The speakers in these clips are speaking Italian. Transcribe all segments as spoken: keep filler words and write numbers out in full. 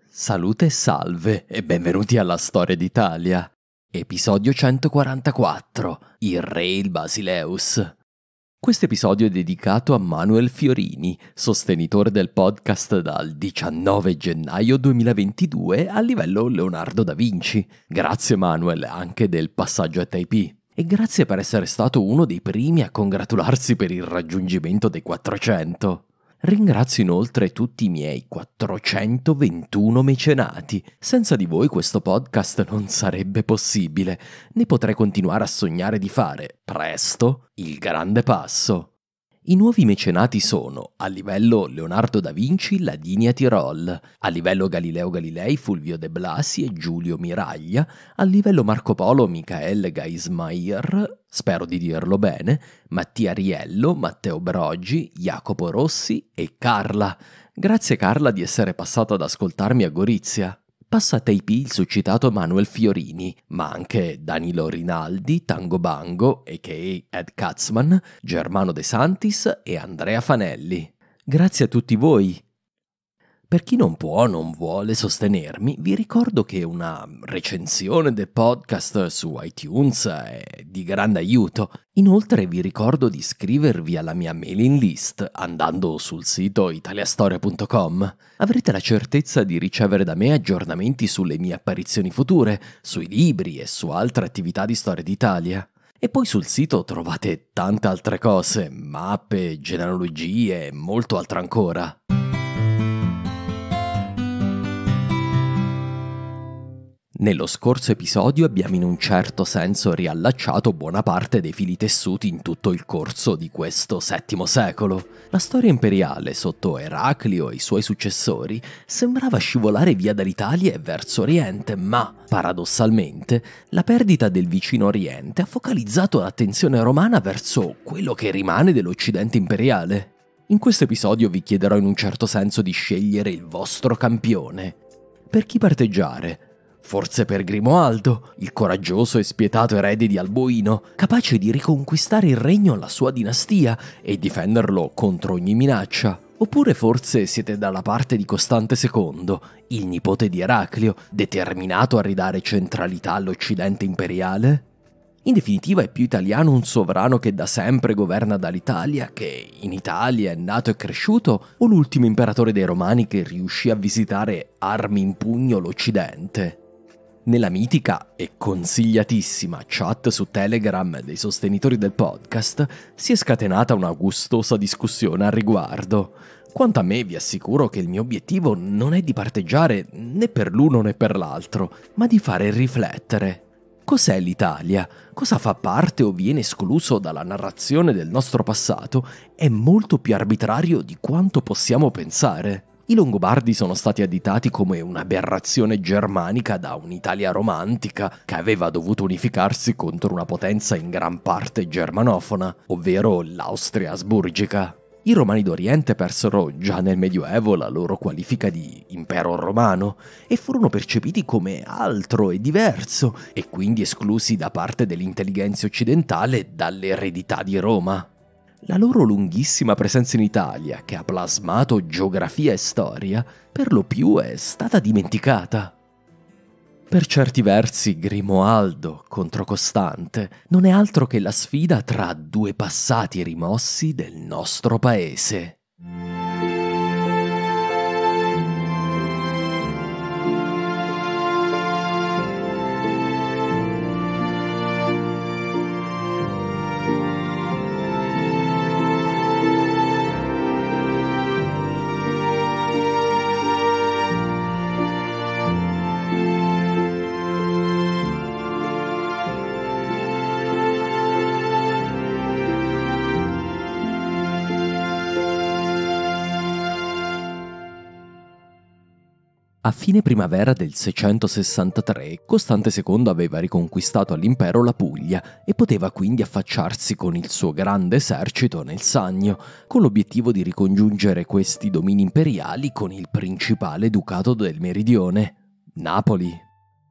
Salute e salve e benvenuti alla Storia d'Italia. Episodio centoquarantaquattro. Il re e il Basileus. Questo episodio è dedicato a Manuel Fiorini, sostenitore del podcast dal diciannove gennaio duemilaventidue a livello Leonardo da Vinci. Grazie Manuel anche del passaggio a Taipei. E grazie per essere stato uno dei primi a congratularsi per il raggiungimento dei quattrocento. Ringrazio inoltre tutti i miei quattrocentoventuno mecenati. Senza di voi questo podcast non sarebbe possibile, né potrei continuare a sognare di fare, presto, il grande passo. I nuovi mecenati sono, a livello Leonardo da Vinci, Ladinia Tirol, a livello Galileo Galilei, Fulvio de Blasi e Giulio Miraglia, a livello Marco Polo, Michael Geismaier, spero di dirlo bene, Mattia Riello, Matteo Broggi, Jacopo Rossi e Carla. Grazie Carla di essere passata ad ascoltarmi a Gorizia. Passa a Taipei il suscitato Manuel Fiorini, ma anche Danilo Rinaldi, Tango Bango, a k a. Ed Katzman, Germano De Santis e Andrea Fanelli. Grazie a tutti voi. Per chi non può o non vuole sostenermi, vi ricordo che una recensione del podcast su iTunes è di grande aiuto. Inoltre vi ricordo di iscrivervi alla mia mailing list andando sul sito italiastoria punto com. Avrete la certezza di ricevere da me aggiornamenti sulle mie apparizioni future, sui libri e su altre attività di storia d'Italia. E poi sul sito trovate tante altre cose, mappe, genealogie e molto altro ancora. Nello scorso episodio abbiamo in un certo senso riallacciato buona parte dei fili tessuti in tutto il corso di questo settimo secolo. La storia imperiale sotto Eraclio e i suoi successori sembrava scivolare via dall'Italia e verso Oriente, ma, paradossalmente, la perdita del vicino Oriente ha focalizzato l'attenzione romana verso quello che rimane dell'Occidente imperiale. In questo episodio vi chiederò in un certo senso di scegliere il vostro campione. Per chi parteggiare? Forse per Grimoaldo, il coraggioso e spietato erede di Alboino, capace di riconquistare il regno alla sua dinastia e difenderlo contro ogni minaccia. Oppure forse siete dalla parte di Costante secondo, il nipote di Eraclio, determinato a ridare centralità all'Occidente imperiale? In definitiva è più italiano un sovrano che da sempre governa dall'Italia, che in Italia è nato e cresciuto, o l'ultimo imperatore dei Romani che riuscì a visitare armi in pugno l'Occidente? Nella mitica e consigliatissima chat su Telegram dei sostenitori del podcast si è scatenata una gustosa discussione al riguardo. Quanto a me vi assicuro che il mio obiettivo non è di parteggiare né per l'uno né per l'altro, ma di fare riflettere. Cos'è l'Italia? Cosa fa parte o viene escluso dalla narrazione del nostro passato è molto più arbitrario di quanto possiamo pensare. I Longobardi sono stati additati come un'aberrazione germanica da un'Italia romantica che aveva dovuto unificarsi contro una potenza in gran parte germanofona, ovvero l'Austria asburgica. I Romani d'Oriente persero già nel Medioevo la loro qualifica di impero romano e furono percepiti come altro e diverso e quindi esclusi da parte dell'intelligenza occidentale dall'eredità di Roma. La loro lunghissima presenza in Italia, che ha plasmato geografia e storia, per lo più è stata dimenticata. Per certi versi Grimoaldo contro Costante non è altro che la sfida tra due passati rimossi del nostro paese. A fine primavera del seicentosessantatré, Costante secondo aveva riconquistato all'impero la Puglia e poteva quindi affacciarsi con il suo grande esercito nel Sannio, con l'obiettivo di ricongiungere questi domini imperiali con il principale ducato del Meridione, Napoli.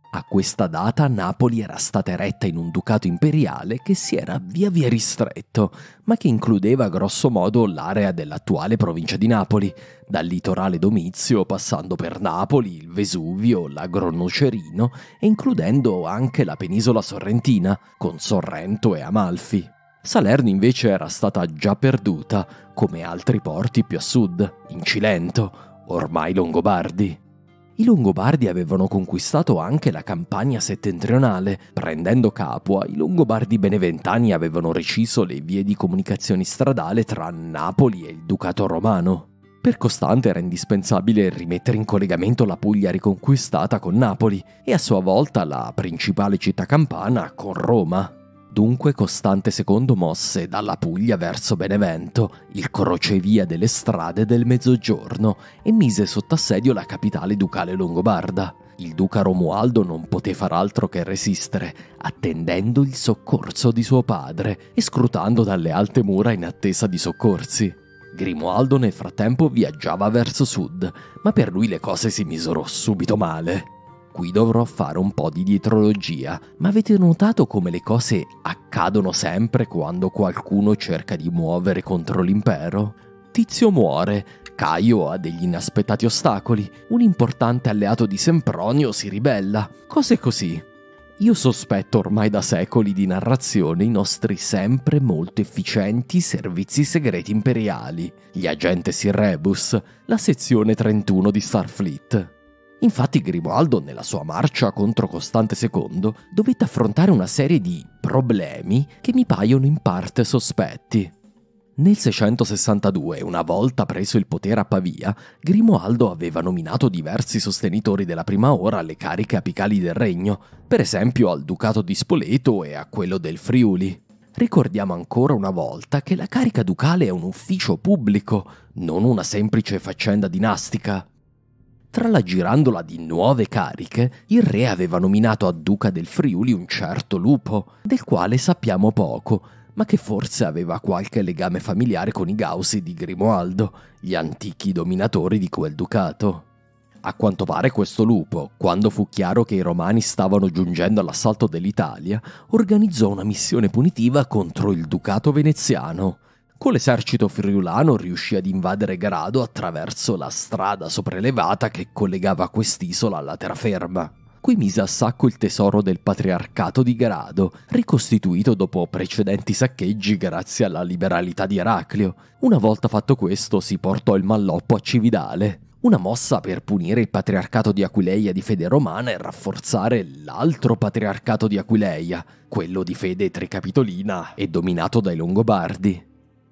A questa data Napoli era stata eretta in un ducato imperiale che si era via via ristretto, ma che includeva grosso modo l'area dell'attuale provincia di Napoli, dal litorale Domizio passando per Napoli, il Vesuvio, l'Agro Nocerino e includendo anche la penisola sorrentina, con Sorrento e Amalfi. Salerno invece era stata già perduta, come altri porti più a sud, in Cilento, ormai Longobardi. I Longobardi avevano conquistato anche la Campania settentrionale. Prendendo Capua, i Longobardi beneventani avevano reciso le vie di comunicazione stradale tra Napoli e il Ducato romano. Per Costante era indispensabile rimettere in collegamento la Puglia riconquistata con Napoli e a sua volta la principale città campana con Roma. Dunque Costante secondo mosse dalla Puglia verso Benevento, il crocevia delle strade del Mezzogiorno, e mise sotto assedio la capitale ducale longobarda. Il duca Romualdo non poté far altro che resistere, attendendo il soccorso di suo padre e scrutando dalle alte mura in attesa di soccorsi. Grimoaldo nel frattempo viaggiava verso sud, ma per lui le cose si misero subito male. Qui dovrò fare un po' di dietrologia, ma avete notato come le cose accadono sempre quando qualcuno cerca di muovere contro l'impero? Tizio muore, Caio ha degli inaspettati ostacoli, un importante alleato di Sempronio si ribella, cose così. Io sospetto ormai da secoli di narrazione i nostri sempre molto efficienti servizi segreti imperiali, gli agentes in rebus, la sezione trentuno di Starfleet. Infatti Grimoaldo, nella sua marcia contro Costante secondo, dovette affrontare una serie di problemi che mi paiono in parte sospetti. Nel seicentosessantadue, una volta preso il potere a Pavia, Grimoaldo aveva nominato diversi sostenitori della prima ora alle cariche apicali del regno, per esempio al Ducato di Spoleto e a quello del Friuli. Ricordiamo ancora una volta che la carica ducale è un ufficio pubblico, non una semplice faccenda dinastica. Tra la girandola di nuove cariche, il re aveva nominato a duca del Friuli un certo Lupo, del quale sappiamo poco, ma che forse aveva qualche legame familiare con i Gausi di Grimoaldo, gli antichi dominatori di quel ducato. A quanto pare questo Lupo, quando fu chiaro che i romani stavano giungendo all'assalto dell'Italia, organizzò una missione punitiva contro il ducato veneziano. Con l'esercito friulano riuscì ad invadere Grado attraverso la strada sopraelevata che collegava quest'isola alla terraferma. Qui mise a sacco il tesoro del patriarcato di Grado, ricostituito dopo precedenti saccheggi grazie alla liberalità di Eraclio. Una volta fatto questo si portò il malloppo a Cividale, una mossa per punire il patriarcato di Aquileia di fede romana e rafforzare l'altro patriarcato di Aquileia, quello di fede tricapitolina e dominato dai Longobardi.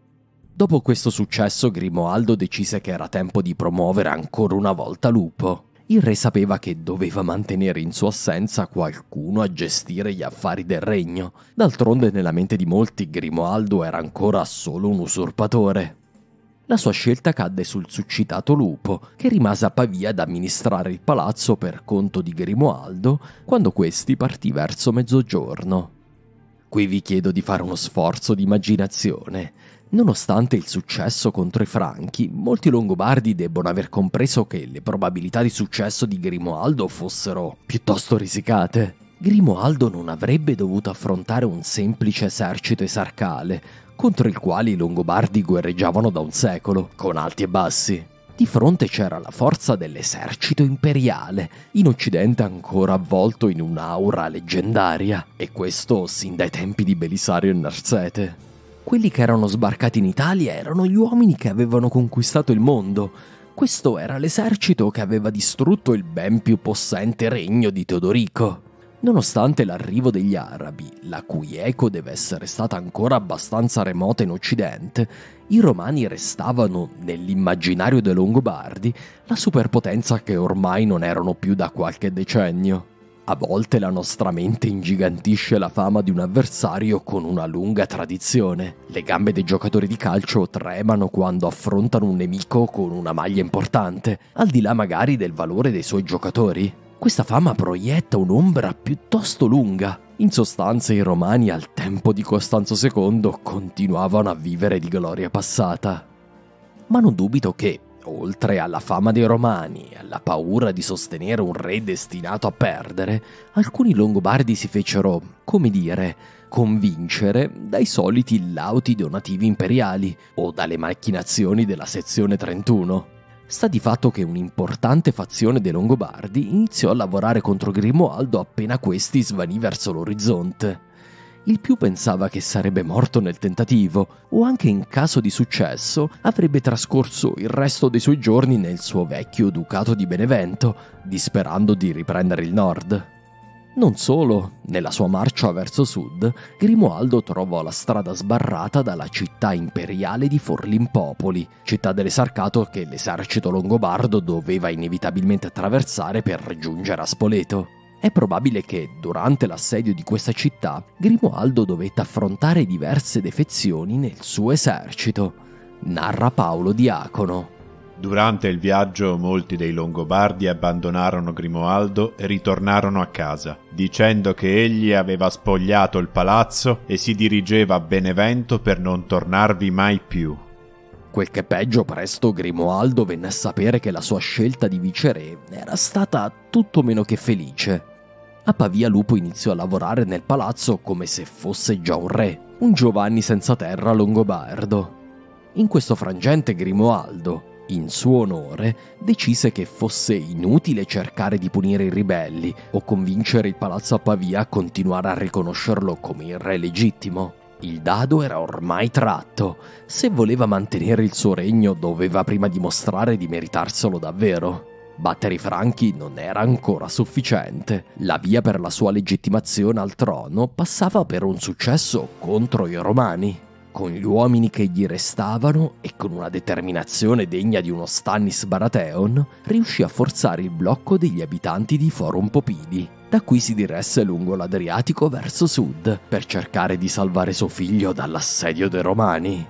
Dopo questo successo Grimoaldo decise che era tempo di promuovere ancora una volta Lupo. Il re sapeva che doveva mantenere in sua assenza qualcuno a gestire gli affari del regno. D'altronde nella mente di molti Grimoaldo era ancora solo un usurpatore. La sua scelta cadde sul succitato Lupo, che rimase a Pavia ad amministrare il palazzo per conto di Grimoaldo quando questi partì verso mezzogiorno. Qui vi chiedo di fare uno sforzo di immaginazione. Nonostante il successo contro i Franchi, molti Longobardi debbono aver compreso che le probabilità di successo di Grimoaldo fossero piuttosto risicate. Grimoaldo non avrebbe dovuto affrontare un semplice esercito esarcale, contro il quale i Longobardi guerreggiavano da un secolo, con alti e bassi. Di fronte c'era la forza dell'esercito imperiale, in Occidente ancora avvolto in un'aura leggendaria, e questo sin dai tempi di Belisario e Narsete. Quelli che erano sbarcati in Italia erano gli uomini che avevano conquistato il mondo. Questo era l'esercito che aveva distrutto il ben più possente regno di Teodorico. Nonostante l'arrivo degli arabi, la cui eco deve essere stata ancora abbastanza remota in Occidente, i romani restavano, nell'immaginario dei Longobardi, la superpotenza che ormai non erano più da qualche decennio. A volte la nostra mente ingigantisce la fama di un avversario con una lunga tradizione. Le gambe dei giocatori di calcio tremano quando affrontano un nemico con una maglia importante, al di là magari del valore dei suoi giocatori. Questa fama proietta un'ombra piuttosto lunga. In sostanza i romani al tempo di Costanzo secondo continuavano a vivere di gloria passata. Ma non dubito che, oltre alla fama dei Romani e alla paura di sostenere un re destinato a perdere, alcuni Longobardi si fecero, come dire, convincere dai soliti lauti donativi imperiali o dalle macchinazioni della sezione trentuno. Sta di fatto che un'importante fazione dei Longobardi iniziò a lavorare contro Grimoaldo appena questi svanì verso l'orizzonte. Il più pensava che sarebbe morto nel tentativo, o anche in caso di successo avrebbe trascorso il resto dei suoi giorni nel suo vecchio ducato di Benevento, disperando di riprendere il nord. Non solo, nella sua marcia verso sud, Grimoaldo trovò la strada sbarrata dalla città imperiale di Forlimpopoli, città dell'Esarcato che l'esercito longobardo doveva inevitabilmente attraversare per raggiungere a Spoleto. È probabile che, durante l'assedio di questa città, Grimoaldo dovette affrontare diverse defezioni nel suo esercito, narra Paolo Diacono. Durante il viaggio molti dei Longobardi abbandonarono Grimoaldo e ritornarono a casa, dicendo che egli aveva spogliato il palazzo e si dirigeva a Benevento per non tornarvi mai più. Quel che peggio, presto Grimoaldo venne a sapere che la sua scelta di viceré era stata tutto meno che felice. A Pavia Lupo iniziò a lavorare nel palazzo come se fosse già un re, un Giovanni senza terra longobardo. In questo frangente Grimoaldo, in suo onore, decise che fosse inutile cercare di punire i ribelli o convincere il palazzo a Pavia a continuare a riconoscerlo come il re legittimo. Il dado era ormai tratto. Se voleva mantenere il suo regno, doveva prima dimostrare di meritarselo davvero. Battere i Franchi non era ancora sufficiente. La via per la sua legittimazione al trono passava per un successo contro i Romani. Con gli uomini che gli restavano e con una determinazione degna di uno Stannis Baratheon, riuscì a forzare il blocco degli abitanti di Forum Popili. Da qui si diresse lungo l'Adriatico verso sud, per cercare di salvare suo figlio dall'assedio dei Romani.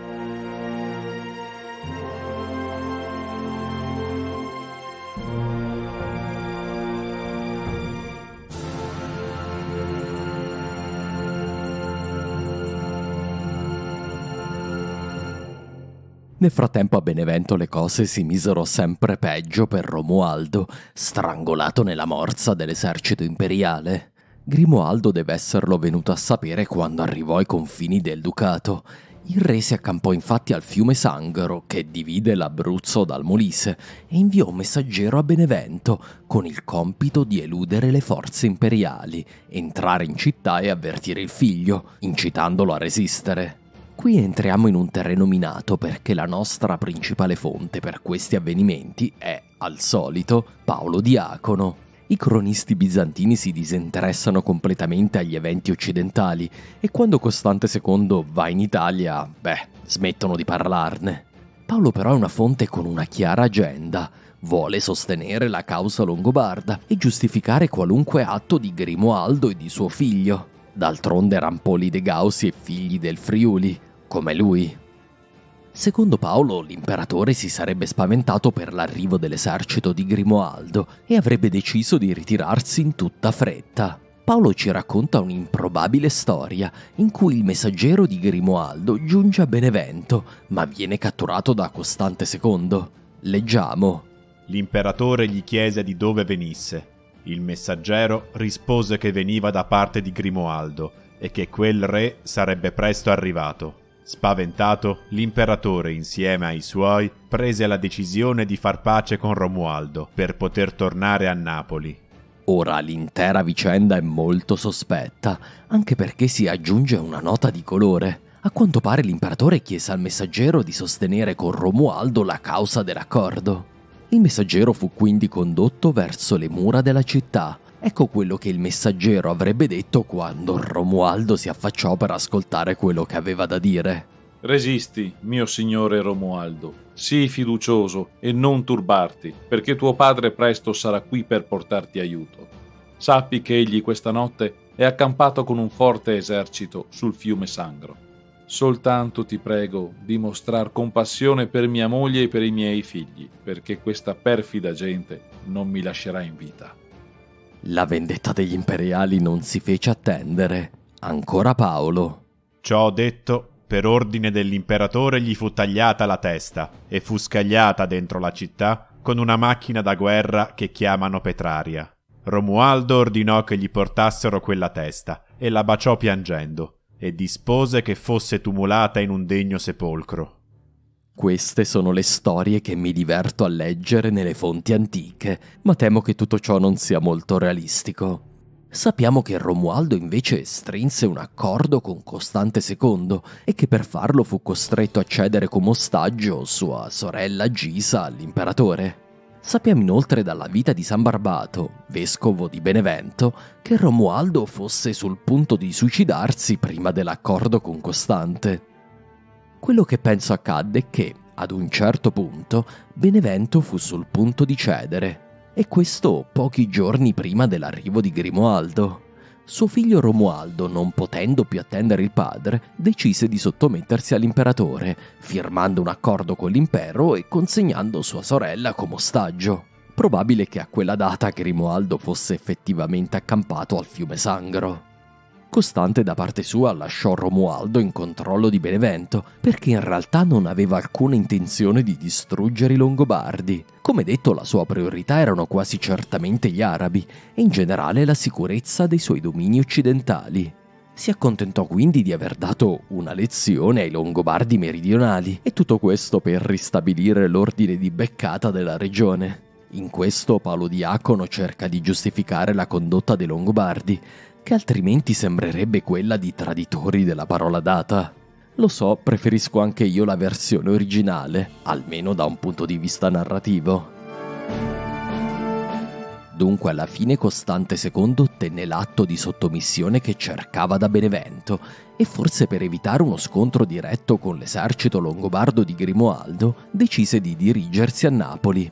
Nel frattempo a Benevento le cose si misero sempre peggio per Romualdo, strangolato nella morsa dell'esercito imperiale. Grimoaldo deve esserlo venuto a sapere quando arrivò ai confini del ducato. Il re si accampò infatti al fiume Sangro, che divide l'Abruzzo dal Molise, e inviò un messaggero a Benevento con il compito di eludere le forze imperiali, entrare in città e avvertire il figlio, incitandolo a resistere. Qui entriamo in un terreno minato perché la nostra principale fonte per questi avvenimenti è, al solito, Paolo Diacono. I cronisti bizantini si disinteressano completamente agli eventi occidentali e quando Costante secondo va in Italia, beh, smettono di parlarne. Paolo però è una fonte con una chiara agenda. Vuole sostenere la causa longobarda e giustificare qualunque atto di Grimoaldo e di suo figlio. D'altronde eran Polide Gausi e figli del Friuli, come lui. Secondo Paolo, l'imperatore si sarebbe spaventato per l'arrivo dell'esercito di Grimoaldo e avrebbe deciso di ritirarsi in tutta fretta. Paolo ci racconta un'improbabile storia in cui il messaggero di Grimoaldo giunge a Benevento, ma viene catturato da Costante secondo. Leggiamo. L'imperatore gli chiese di dove venisse. Il messaggero rispose che veniva da parte di Grimoaldo e che quel re sarebbe presto arrivato. Spaventato, l'imperatore insieme ai suoi prese la decisione di far pace con Romualdo per poter tornare a Napoli. Ora l'intera vicenda è molto sospetta, anche perché si aggiunge una nota di colore. A quanto pare l'imperatore chiese al messaggero di sostenere con Romualdo la causa dell'accordo. Il messaggero fu quindi condotto verso le mura della città. Ecco quello che il messaggero avrebbe detto quando Romualdo si affacciò per ascoltare quello che aveva da dire. Resisti, mio signore Romualdo, sii fiducioso e non turbarti, perché tuo padre presto sarà qui per portarti aiuto. Sappi che egli questa notte è accampato con un forte esercito sul fiume Sangro. Soltanto ti prego di mostrar compassione per mia moglie e per i miei figli, perché questa perfida gente non mi lascerà in vita. La vendetta degli imperiali non si fece attendere. Ancora Paolo. Ciò detto, per ordine dell'imperatore gli fu tagliata la testa e fu scagliata dentro la città con una macchina da guerra che chiamano Petraria. Romualdo ordinò che gli portassero quella testa e la baciò piangendo e dispose che fosse tumulata in un degno sepolcro. Queste sono le storie che mi diverto a leggere nelle fonti antiche, ma temo che tutto ciò non sia molto realistico. Sappiamo che Romualdo invece strinse un accordo con Costante secondo e che per farlo fu costretto a cedere come ostaggio sua sorella Gisa all'imperatore. Sappiamo inoltre dalla vita di San Barbato, vescovo di Benevento, che Romualdo fosse sul punto di suicidarsi prima dell'accordo con Costante. Quello che penso accadde è che, ad un certo punto, Benevento fu sul punto di cedere, e questo pochi giorni prima dell'arrivo di Grimoaldo. Suo figlio Romualdo, non potendo più attendere il padre, decise di sottomettersi all'imperatore, firmando un accordo con l'impero e consegnando sua sorella come ostaggio. Probabile che a quella data Grimoaldo fosse effettivamente accampato al fiume Sangro. Costante da parte sua lasciò Romualdo in controllo di Benevento perché in realtà non aveva alcuna intenzione di distruggere i Longobardi. Come detto, la sua priorità erano quasi certamente gli arabi e in generale la sicurezza dei suoi domini occidentali. Si accontentò quindi di aver dato una lezione ai Longobardi meridionali e tutto questo per ristabilire l'ordine di beccata della regione. In questo Paolo Diacono cerca di giustificare la condotta dei Longobardi, che altrimenti sembrerebbe quella di traditori della parola data. Lo so, preferisco anche io la versione originale, almeno da un punto di vista narrativo. Dunque alla fine Costante secondo ottenne l'atto di sottomissione che cercava da Benevento e forse per evitare uno scontro diretto con l'esercito longobardo di Grimoaldo decise di dirigersi a Napoli.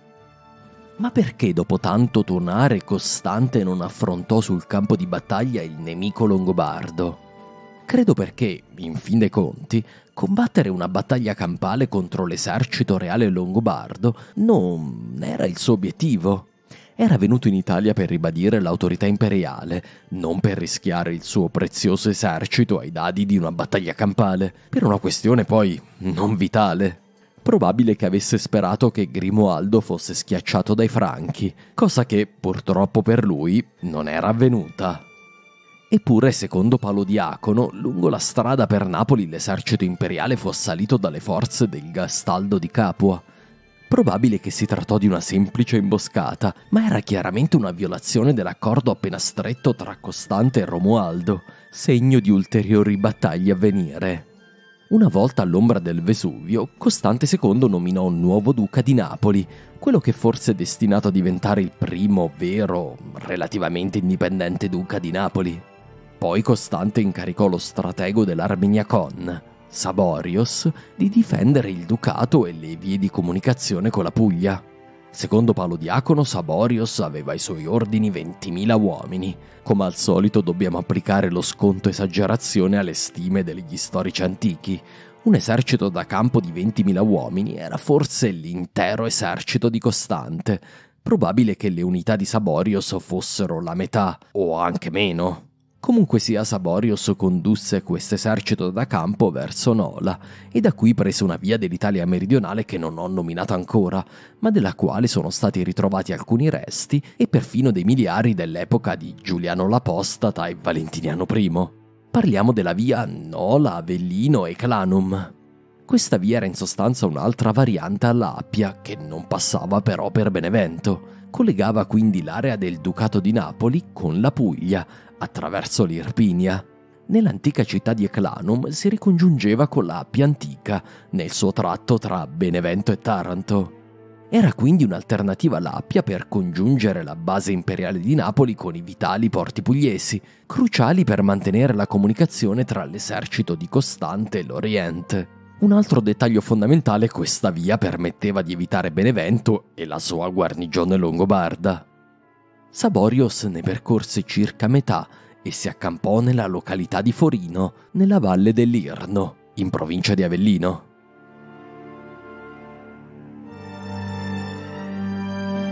Ma perché dopo tanto tonare Costante non affrontò sul campo di battaglia il nemico longobardo? Credo perché, in fin dei conti, combattere una battaglia campale contro l'esercito reale longobardo non era il suo obiettivo. Era venuto in Italia per ribadire l'autorità imperiale, non per rischiare il suo prezioso esercito ai dadi di una battaglia campale, per una questione poi non vitale. Probabile che avesse sperato che Grimoaldo fosse schiacciato dai Franchi, cosa che, purtroppo per lui, non era avvenuta. Eppure, secondo Paolo Diacono, lungo la strada per Napoli l'esercito imperiale fu assalito dalle forze del Gastaldo di Capua. Probabile che si trattò di una semplice imboscata, ma era chiaramente una violazione dell'accordo appena stretto tra Costante e Romualdo, segno di ulteriori battaglie a venire. Una volta all'ombra del Vesuvio, Costante secondo nominò un nuovo duca di Napoli, quello che forse è destinato a diventare il primo vero, relativamente indipendente duca di Napoli. Poi Costante incaricò lo stratego dell'Armeniacon, Saborios, di difendere il ducato e le vie di comunicazione con la Puglia. Secondo Paolo Diacono, Saborios aveva ai suoi ordini ventimila uomini. Come al solito dobbiamo applicare lo sconto esagerazione alle stime degli storici antichi. Un esercito da campo di ventimila uomini era forse l'intero esercito di Costante. Probabile che le unità di Saborios fossero la metà, o anche meno. Comunque sia, Saborios condusse questo esercito da campo verso Nola e da qui prese una via dell'Italia meridionale che non ho nominato ancora, ma della quale sono stati ritrovati alcuni resti e perfino dei miliari dell'epoca di Giuliano l'Apostata e Valentiniano primo. Parliamo della via Nola, Avellino e Clanum. Questa via era in sostanza un'altra variante alla Appia, che non passava però per Benevento. Collegava quindi l'area del Ducato di Napoli con la Puglia, attraverso l'Irpinia. Nell'antica città di Eclanum si ricongiungeva con la Appia antica, nel suo tratto tra Benevento e Taranto. Era quindi un'alternativa all'Appia per congiungere la base imperiale di Napoli con i vitali porti pugliesi, cruciali per mantenere la comunicazione tra l'esercito di Costante e l'Oriente. Un altro dettaglio fondamentale: questa via permetteva di evitare Benevento e la sua guarnigione longobarda. Saborios ne percorse circa metà e si accampò nella località di Forino, nella valle dell'Irno, in provincia di Avellino.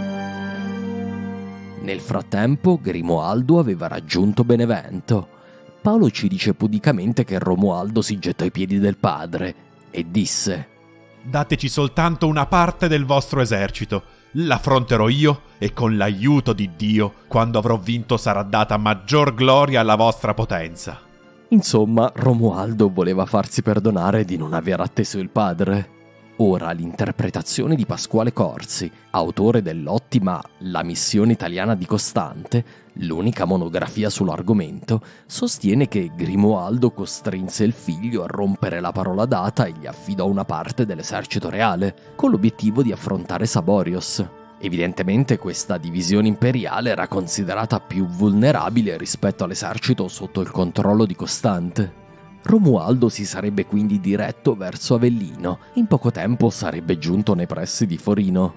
Nel frattempo Grimoaldo aveva raggiunto Benevento. Paolo ci dice pudicamente che Romualdo si gettò ai piedi del padre e disse: «Dateci soltanto una parte del vostro esercito, l'affronterò io e con l'aiuto di Dio, quando avrò vinto sarà data maggior gloria alla vostra potenza». Insomma, Romualdo voleva farsi perdonare di non aver atteso il padre. Ora l'interpretazione di Pasquale Corsi, autore dell'ottima La missione italiana di Costante, l'unica monografia sull'argomento, sostiene che Grimoaldo costrinse il figlio a rompere la parola data e gli affidò una parte dell'esercito reale, con l'obiettivo di affrontare Saborios. Evidentemente questa divisione imperiale era considerata più vulnerabile rispetto all'esercito sotto il controllo di Costante. Romualdo si sarebbe quindi diretto verso Avellino e in poco tempo sarebbe giunto nei pressi di Forino.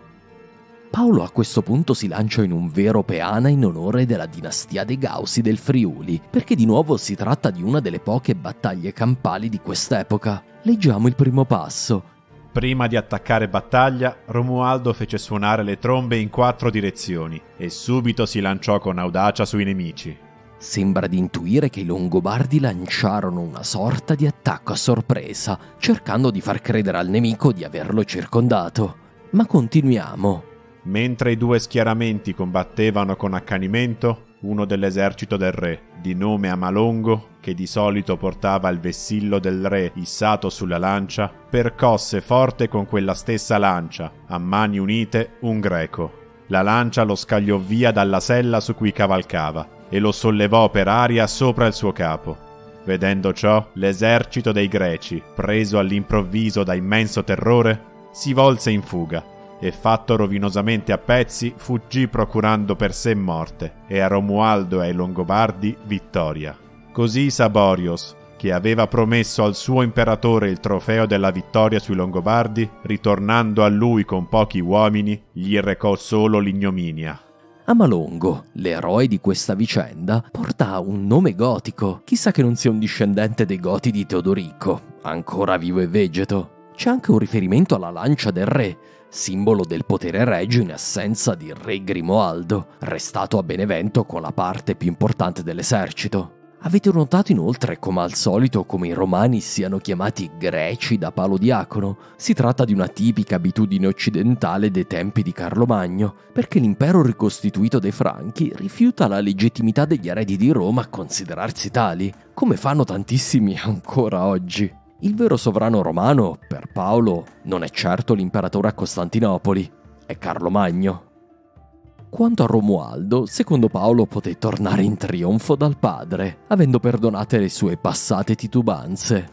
Paolo a questo punto si lancia in un vero peana in onore della dinastia dei Gausi del Friuli, perché di nuovo si tratta di una delle poche battaglie campali di quest'epoca. Leggiamo il primo passo. Prima di attaccare battaglia, Romualdo fece suonare le trombe in quattro direzioni e subito si lanciò con audacia sui nemici. Sembra di intuire che i Longobardi lanciarono una sorta di attacco a sorpresa, cercando di far credere al nemico di averlo circondato. Ma continuiamo. Mentre i due schieramenti combattevano con accanimento, uno dell'esercito del re, di nome Amalongo, che di solito portava il vessillo del re issato sulla lancia, percosse forte con quella stessa lancia, a mani unite, un greco. La lancia lo scagliò via dalla sella su cui cavalcava e lo sollevò per aria sopra il suo capo. Vedendo ciò, l'esercito dei Greci, preso all'improvviso da immenso terrore, si volse in fuga e, fatto rovinosamente a pezzi, fuggì procurando per sé morte e a Romualdo e ai Longobardi vittoria. Così Saborios, che aveva promesso al suo imperatore il trofeo della vittoria sui Longobardi, ritornando a lui con pochi uomini, gli recò solo l'ignominia. Amalongo, l'eroe di questa vicenda, porta un nome gotico. Chissà che non sia un discendente dei Goti di Teodorico, ancora vivo e vegeto. C'è anche un riferimento alla lancia del re, simbolo del potere regio in assenza di re Grimoaldo, restato a Benevento con la parte più importante dell'esercito. Avete notato inoltre, come al solito, come i romani siano chiamati greci da Paolo Diacono? Si tratta di una tipica abitudine occidentale dei tempi di Carlo Magno, perché l'impero ricostituito dai Franchi rifiuta la legittimità degli eredi di Roma a considerarsi tali, come fanno tantissimi ancora oggi. Il vero sovrano romano, per Paolo, non è certo l'imperatore a Costantinopoli, è Carlo Magno. Quanto a Romualdo, secondo Paolo poté tornare in trionfo dal padre, avendo perdonate le sue passate titubanze.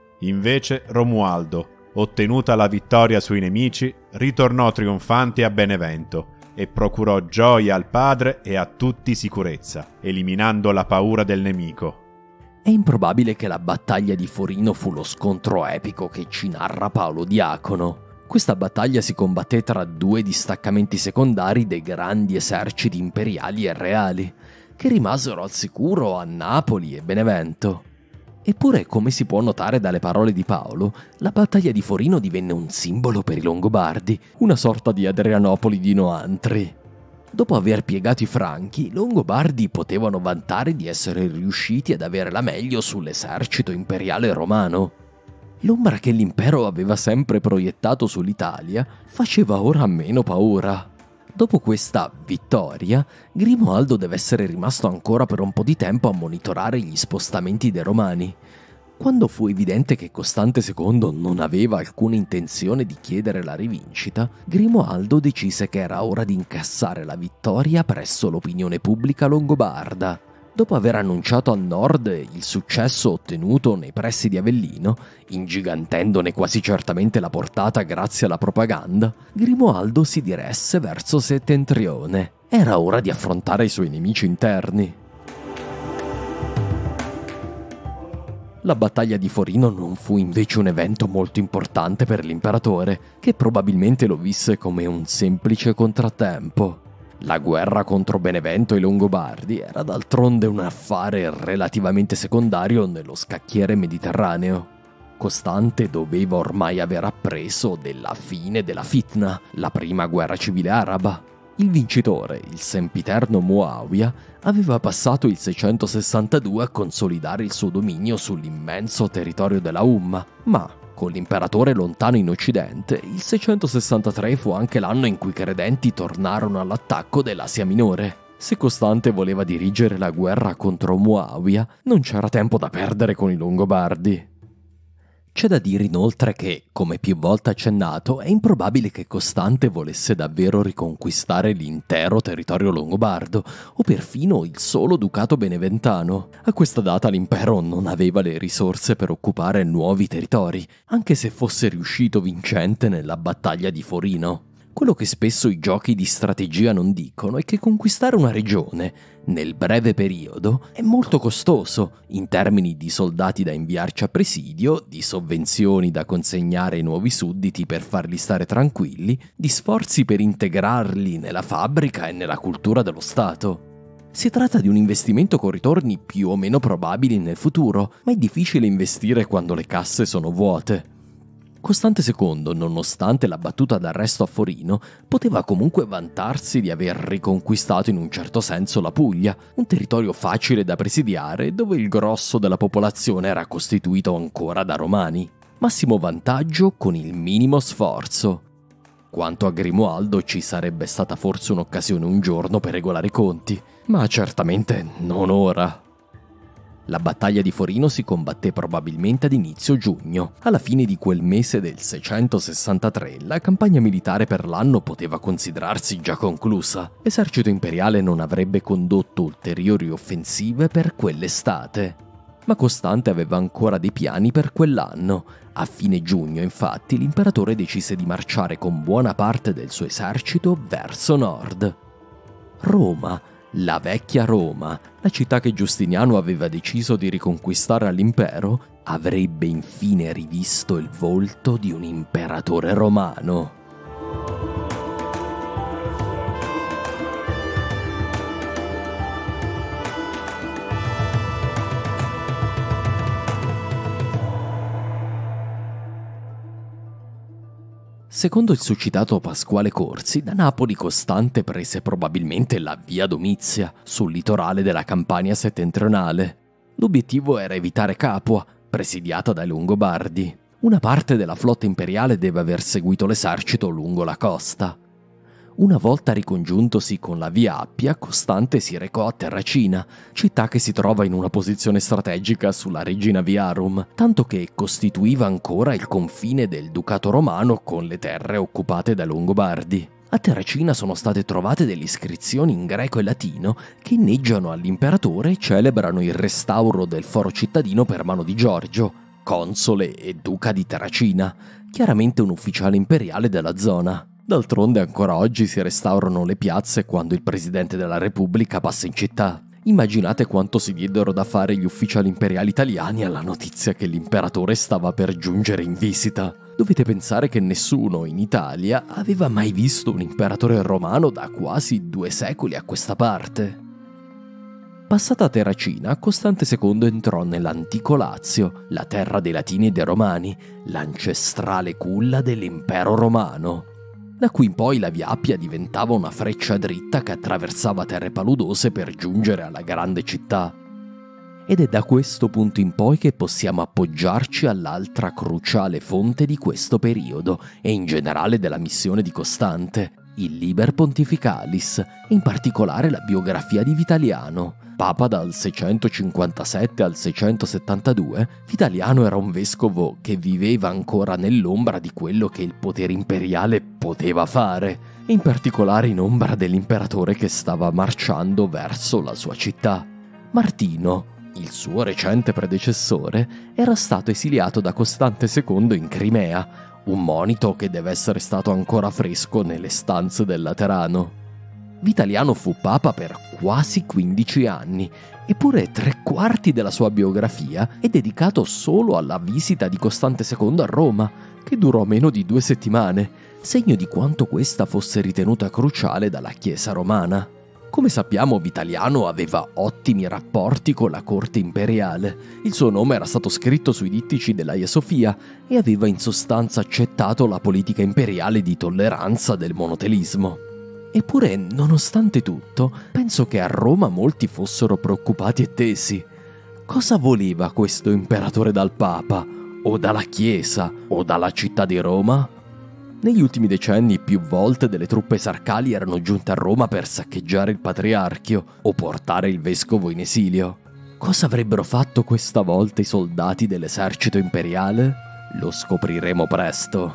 Invece Romualdo, ottenuta la vittoria sui nemici, ritornò trionfante a Benevento e procurò gioia al padre e a tutti sicurezza, eliminando la paura del nemico. È improbabile che la battaglia di Forino fu lo scontro epico che ci narra Paolo Diacono. Questa battaglia si combatté tra due distaccamenti secondari dei grandi eserciti imperiali e reali, che rimasero al sicuro a Napoli e Benevento. Eppure, come si può notare dalle parole di Paolo, la battaglia di Forino divenne un simbolo per i Longobardi, una sorta di Adrianopoli di Noantri. Dopo aver piegato i Franchi, i Longobardi potevano vantare di essere riusciti ad avere la meglio sull'esercito imperiale romano. L'ombra che l'impero aveva sempre proiettato sull'Italia faceva ora meno paura. Dopo questa vittoria, Grimoaldo deve essere rimasto ancora per un po' di tempo a monitorare gli spostamenti dei Romani. Quando fu evidente che Costante secondo non aveva alcuna intenzione di chiedere la rivincita, Grimoaldo decise che era ora di incassare la vittoria presso l'opinione pubblica longobarda. Dopo aver annunciato al nord il successo ottenuto nei pressi di Avellino, ingigantendone quasi certamente la portata grazie alla propaganda, Grimoaldo si diresse verso settentrione. Era ora di affrontare i suoi nemici interni. La battaglia di Forino non fu invece un evento molto importante per l'imperatore, che probabilmente lo visse come un semplice contrattempo. La guerra contro Benevento e i Longobardi era d'altronde un affare relativamente secondario nello scacchiere mediterraneo. Costante doveva ormai aver appreso della fine della Fitna, la prima guerra civile araba. Il vincitore, il sempiterno Muawiyah, aveva passato il seicentosessantadue a consolidare il suo dominio sull'immenso territorio della Umma, ma con l'imperatore lontano in Occidente, il seicentosessantatré fu anche l'anno in cui i credenti tornarono all'attacco dell'Asia Minore. Se Costante voleva dirigere la guerra contro Muawiyah, non c'era tempo da perdere con i Longobardi. C'è da dire inoltre che, come più volte accennato, è improbabile che Costante volesse davvero riconquistare l'intero territorio longobardo, o perfino il solo ducato beneventano. A questa data l'impero non aveva le risorse per occupare nuovi territori, anche se fosse riuscito vincente nella battaglia di Forino. Quello che spesso i giochi di strategia non dicono è che conquistare una regione, nel breve periodo, è molto costoso, in termini di soldati da inviarci a presidio, di sovvenzioni da consegnare ai nuovi sudditi per farli stare tranquilli, di sforzi per integrarli nella fabbrica e nella cultura dello Stato. Si tratta di un investimento con ritorni più o meno probabili nel futuro, ma è difficile investire quando le casse sono vuote. Costante secondo, nonostante la battuta d'arresto a Forino, poteva comunque vantarsi di aver riconquistato in un certo senso la Puglia, un territorio facile da presidiare dove il grosso della popolazione era costituito ancora da romani. Massimo vantaggio con il minimo sforzo. Quanto a Grimoaldo ci sarebbe stata forse un'occasione un giorno per regolare i conti, ma certamente non ora. La battaglia di Forino si combatté probabilmente ad inizio giugno. Alla fine di quel mese del seicentosessantatré, la campagna militare per l'anno poteva considerarsi già conclusa. L'esercito imperiale non avrebbe condotto ulteriori offensive per quell'estate. Ma Costante aveva ancora dei piani per quell'anno. A fine giugno, infatti, l'imperatore decise di marciare con buona parte del suo esercito verso nord. Roma, la vecchia Roma, la città che Giustiniano aveva deciso di riconquistare all'impero, avrebbe infine rivisto il volto di un imperatore romano. Secondo il succitato Pasquale Corsi, da Napoli Costante prese probabilmente la via Domizia, sul litorale della Campania settentrionale. L'obiettivo era evitare Capua, presidiata dai Longobardi. Una parte della flotta imperiale deve aver seguito l'esercito lungo la costa. Una volta ricongiuntosi con la via Appia, Costante si recò a Terracina, città che si trova in una posizione strategica sulla Regina Viarum, tanto che costituiva ancora il confine del Ducato Romano con le terre occupate dai Longobardi. A Terracina sono state trovate delle iscrizioni in greco e latino che inneggiano all'imperatore e celebrano il restauro del foro cittadino per mano di Giorgio, console e duca di Terracina, chiaramente un ufficiale imperiale della zona. D'altronde ancora oggi si restaurano le piazze quando il Presidente della Repubblica passa in città. Immaginate quanto si diedero da fare gli ufficiali imperiali italiani alla notizia che l'imperatore stava per giungere in visita. Dovete pensare che nessuno in Italia aveva mai visto un imperatore romano da quasi due secoli a questa parte. Passata Terracina, Costante secondo entrò nell'antico Lazio, la terra dei Latini e dei Romani, l'ancestrale culla dell'impero romano. Da qui in poi la via Appia diventava una freccia dritta che attraversava terre paludose per giungere alla grande città. Ed è da questo punto in poi che possiamo appoggiarci all'altra cruciale fonte di questo periodo e in generale della missione di Costante, il Liber Pontificalis, e in particolare la biografia di Vitaliano. Papa dal seicentocinquantasette al seicentosettantadue, Vitaliano era un vescovo che viveva ancora nell'ombra di quello che il potere imperiale poteva fare, in particolare in ombra dell'imperatore che stava marciando verso la sua città. Martino, il suo recente predecessore, era stato esiliato da Costante secondo in Crimea, un monito che deve essere stato ancora fresco nelle stanze del Laterano. Vitaliano fu papa per quasi quindici anni, eppure tre quarti della sua biografia è dedicato solo alla visita di Costante secondo a Roma, che durò meno di due settimane, segno di quanto questa fosse ritenuta cruciale dalla Chiesa romana. Come sappiamo, Vitaliano aveva ottimi rapporti con la corte imperiale. Il suo nome era stato scritto sui dittici dell'Aia Sofia e aveva in sostanza accettato la politica imperiale di tolleranza del monotelismo. Eppure, nonostante tutto, penso che a Roma molti fossero preoccupati e tesi. Cosa voleva questo imperatore dal Papa, o dalla Chiesa, o dalla città di Roma? Negli ultimi decenni più volte delle truppe sarcali erano giunte a Roma per saccheggiare il patriarchio o portare il vescovo in esilio. Cosa avrebbero fatto questa volta i soldati dell'esercito imperiale? Lo scopriremo presto.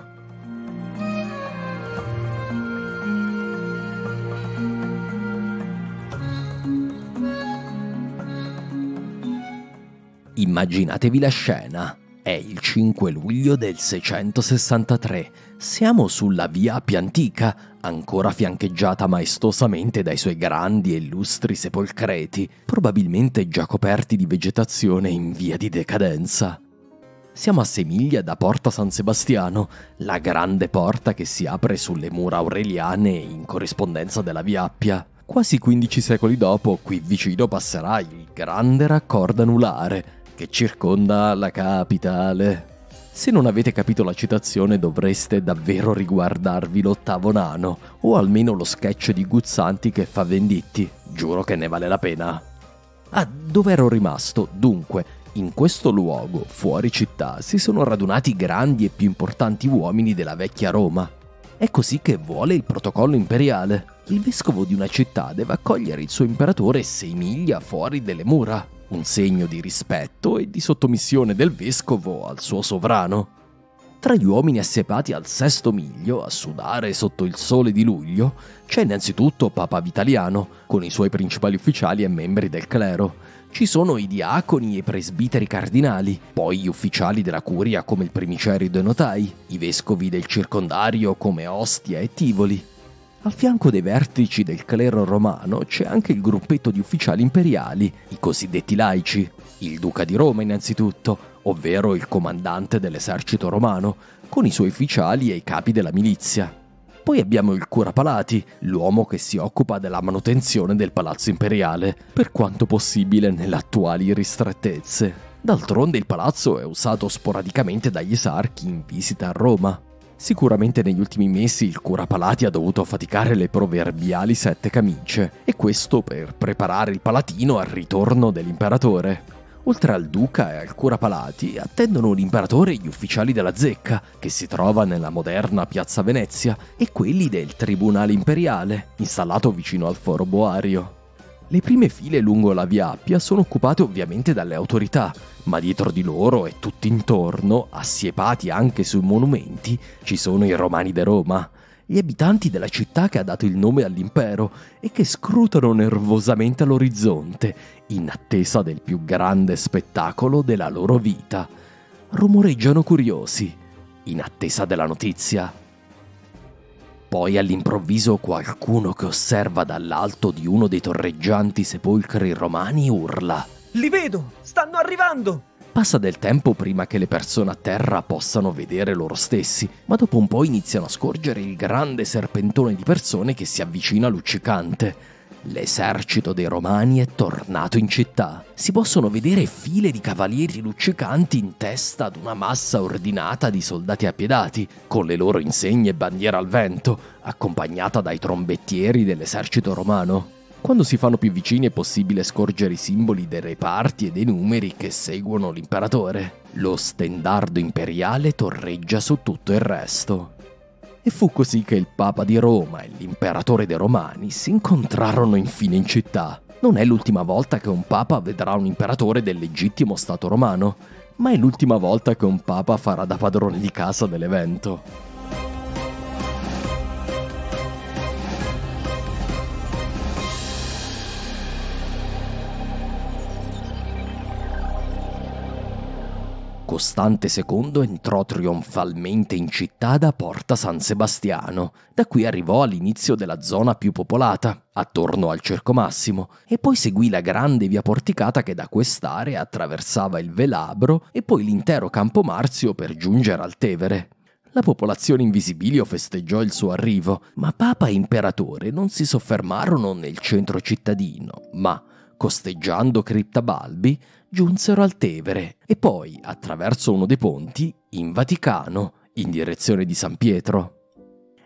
Immaginatevi la scena. È il cinque luglio del seicentosessantatré. Siamo sulla Via Appia Antica, ancora fiancheggiata maestosamente dai suoi grandi e illustri sepolcreti, probabilmente già coperti di vegetazione in via di decadenza. Siamo a sei miglia da Porta San Sebastiano, la grande porta che si apre sulle mura aureliane in corrispondenza della Via Appia. Quasi quindici secoli dopo, qui vicino passerà il grande raccordo anulare che circonda la capitale. Se non avete capito la citazione dovreste davvero riguardarvi l'Ottavo Nano, o almeno lo sketch di Guzzanti che fa Venditti, giuro che ne vale la pena. Ah, dove ero rimasto? Dunque, in questo luogo, fuori città, si sono radunati grandi e più importanti uomini della vecchia Roma. È così che vuole il protocollo imperiale. Il vescovo di una città deve accogliere il suo imperatore sei miglia fuori delle mura. Un segno di rispetto e di sottomissione del vescovo al suo sovrano. Tra gli uomini assiepati al sesto miglio, a sudare sotto il sole di luglio, c'è innanzitutto Papa Vitaliano, con i suoi principali ufficiali e membri del clero. Ci sono i diaconi e i presbiteri cardinali, poi gli ufficiali della curia come il primicerido e notai, i vescovi del circondario come Ostia e Tivoli. Al fianco dei vertici del clero romano c'è anche il gruppetto di ufficiali imperiali, i cosiddetti laici, il duca di Roma innanzitutto, ovvero il comandante dell'esercito romano, con i suoi ufficiali e i capi della milizia. Poi abbiamo il curapalati, l'uomo che si occupa della manutenzione del palazzo imperiale, per quanto possibile nelle attuali ristrettezze. D'altronde il palazzo è usato sporadicamente dagli esarchi in visita a Roma. Sicuramente negli ultimi mesi il curapalati ha dovuto faticare le proverbiali sette camicie, e questo per preparare il palatino al ritorno dell'imperatore. Oltre al duca e al curapalati attendono l'imperatore e gli ufficiali della zecca, che si trova nella moderna piazza Venezia, e quelli del tribunale imperiale, installato vicino al foro Boario. Le prime file lungo la Via Appia sono occupate ovviamente dalle autorità, ma dietro di loro e tutti intorno, assiepati anche sui monumenti, ci sono i romani de Roma, gli abitanti della città che ha dato il nome all'impero e che scrutano nervosamente all'orizzonte, in attesa del più grande spettacolo della loro vita. Rumoreggiano curiosi, in attesa della notizia. Poi all'improvviso qualcuno che osserva dall'alto di uno dei torreggianti sepolcri romani urla: "Li vedo! Stanno arrivando!" Passa del tempo prima che le persone a terra possano vedere loro stessi, ma dopo un po' iniziano a scorgere il grande serpentone di persone che si avvicina luccicante. L'esercito dei Romani è tornato in città. Si possono vedere file di cavalieri luccicanti in testa ad una massa ordinata di soldati appiedati, con le loro insegne e bandiera al vento, accompagnata dai trombettieri dell'esercito romano. Quando si fanno più vicini è possibile scorgere i simboli dei reparti e dei numeri che seguono l'imperatore. Lo stendardo imperiale torreggia su tutto il resto. E fu così che il Papa di Roma e l'imperatore dei Romani si incontrarono infine in città. Non è l'ultima volta che un Papa vedrà un imperatore del legittimo Stato romano, ma è l'ultima volta che un Papa farà da padrone di casa dell'evento. Costante secondo entrò trionfalmente in città da Porta San Sebastiano. Da qui arrivò all'inizio della zona più popolata, attorno al Cerco Massimo, e poi seguì la grande via porticata che da quest'area attraversava il Velabro e poi l'intero Campo Marzio per giungere al Tevere. La popolazione in visibilio festeggiò il suo arrivo, ma Papa e Imperatore non si soffermarono nel centro cittadino, ma, costeggiando Cripta Balbi, giunsero al Tevere e poi, attraverso uno dei ponti, in Vaticano, in direzione di San Pietro.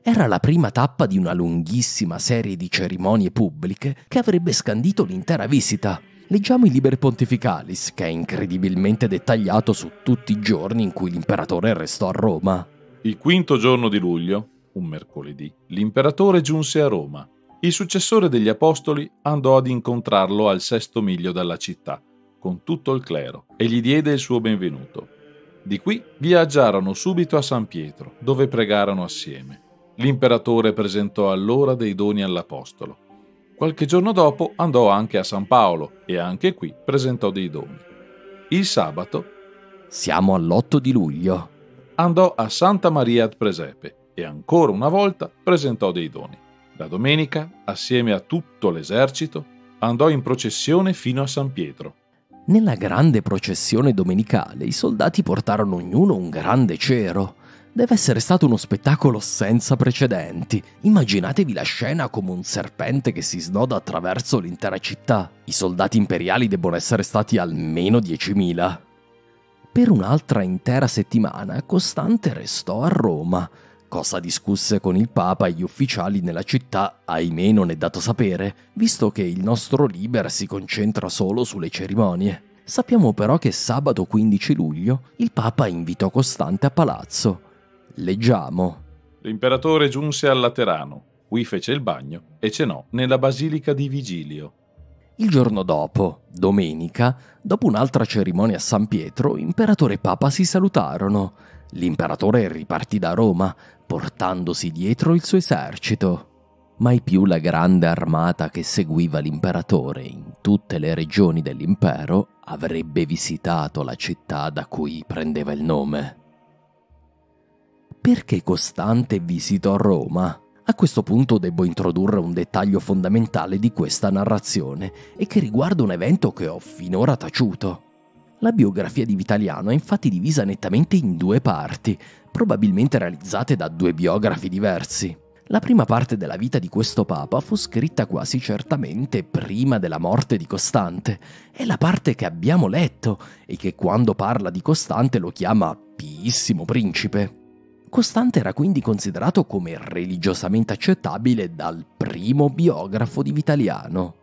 Era la prima tappa di una lunghissima serie di cerimonie pubbliche che avrebbe scandito l'intera visita. Leggiamo il Liber Pontificalis, che è incredibilmente dettagliato su tutti i giorni in cui l'imperatore restò a Roma. Il quinto giorno di luglio, un mercoledì, l'imperatore giunse a Roma. Il successore degli apostoli andò ad incontrarlo al sesto miglio dalla città, con tutto il clero, e gli diede il suo benvenuto. Di qui viaggiarono subito a San Pietro, dove pregarono assieme. L'imperatore presentò allora dei doni all'apostolo. Qualche giorno dopo andò anche a San Paolo e anche qui presentò dei doni. Il sabato, siamo all'otto di luglio, andò a Santa Maria ad Presepe e ancora una volta presentò dei doni. La domenica, assieme a tutto l'esercito, andò in processione fino a San Pietro. Nella grande processione domenicale i soldati portarono ognuno un grande cero. Deve essere stato uno spettacolo senza precedenti. Immaginatevi la scena come un serpente che si snoda attraverso l'intera città. I soldati imperiali debbono essere stati almeno diecimila. Per un'altra intera settimana Costante restò a Roma. Cosa discusse con il Papa e gli ufficiali nella città, ahimè non è dato sapere, visto che il nostro Liber si concentra solo sulle cerimonie. Sappiamo però che sabato quindici luglio il Papa invitò Costante a palazzo. Leggiamo. L'imperatore giunse al Laterano, qui fece il bagno e cenò nella basilica di Vigilio. Il giorno dopo, domenica, dopo un'altra cerimonia a San Pietro, imperatore e Papa si salutarono. L'imperatore ripartì da Roma, portandosi dietro il suo esercito. Mai più la grande armata che seguiva l'imperatore in tutte le regioni dell'impero avrebbe visitato la città da cui prendeva il nome. Perché Costante visitò Roma? A questo punto devo introdurre un dettaglio fondamentale di questa narrazione e che riguarda un evento che ho finora taciuto. La biografia di Vitaliano è infatti divisa nettamente in due parti, probabilmente realizzate da due biografi diversi. La prima parte della vita di questo papa fu scritta quasi certamente prima della morte di Costante. È la parte che abbiamo letto e che quando parla di Costante lo chiama Piissimo Principe. Costante era quindi considerato come religiosamente accettabile dal primo biografo di Vitaliano.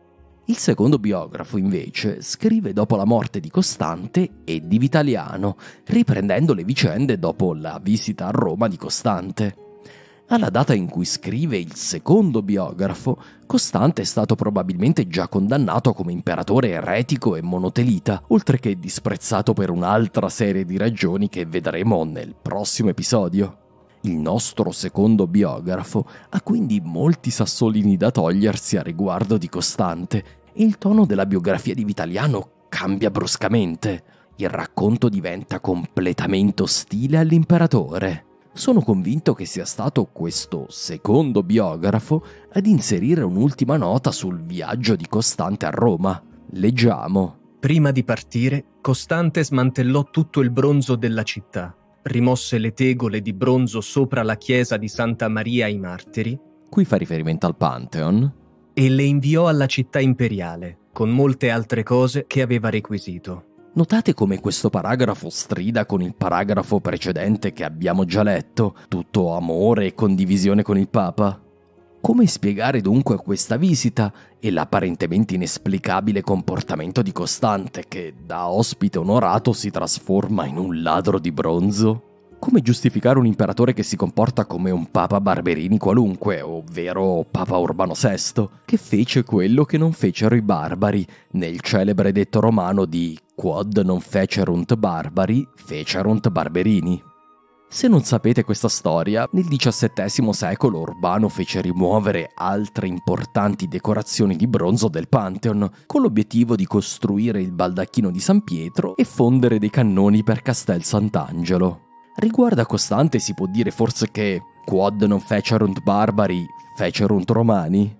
Il secondo biografo, invece, scrive dopo la morte di Costante e di Vitaliano, riprendendo le vicende dopo la visita a Roma di Costante. Alla data in cui scrive il secondo biografo, Costante è stato probabilmente già condannato come imperatore eretico e monotelita, oltre che disprezzato per un'altra serie di ragioni che vedremo nel prossimo episodio. Il nostro secondo biografo ha quindi molti sassolini da togliersi a riguardo di Costante e il tono della biografia di Vitaliano cambia bruscamente. Il racconto diventa completamente ostile all'imperatore. Sono convinto che sia stato questo secondo biografo ad inserire un'ultima nota sul viaggio di Costante a Roma. Leggiamo. Prima di partire, Costante smantellò tutto il bronzo della città, rimosse le tegole di bronzo sopra la chiesa di Santa Maria ai Martiri, qui fa riferimento al Pantheon, e le inviò alla città imperiale, con molte altre cose che aveva requisito. Notate come questo paragrafo strida con il paragrafo precedente che abbiamo già letto, tutto amore e condivisione con il Papa? Come spiegare dunque questa visita e l'apparentemente inesplicabile comportamento di Costante che da ospite onorato si trasforma in un ladro di bronzo? Come giustificare un imperatore che si comporta come un Papa Barberini qualunque, ovvero Papa Urbano sesto, che fece quello che non fecero i barbari, nel celebre detto romano di quod non fecerunt barbari, fecerunt barberini. Se non sapete questa storia, nel diciassettesimo secolo Urbano fece rimuovere altre importanti decorazioni di bronzo del Pantheon, con l'obiettivo di costruire il baldacchino di San Pietro e fondere dei cannoni per Castel Sant'Angelo. Riguardo a Costante si può dire forse che quod non fecerunt barbari, fecerunt romani?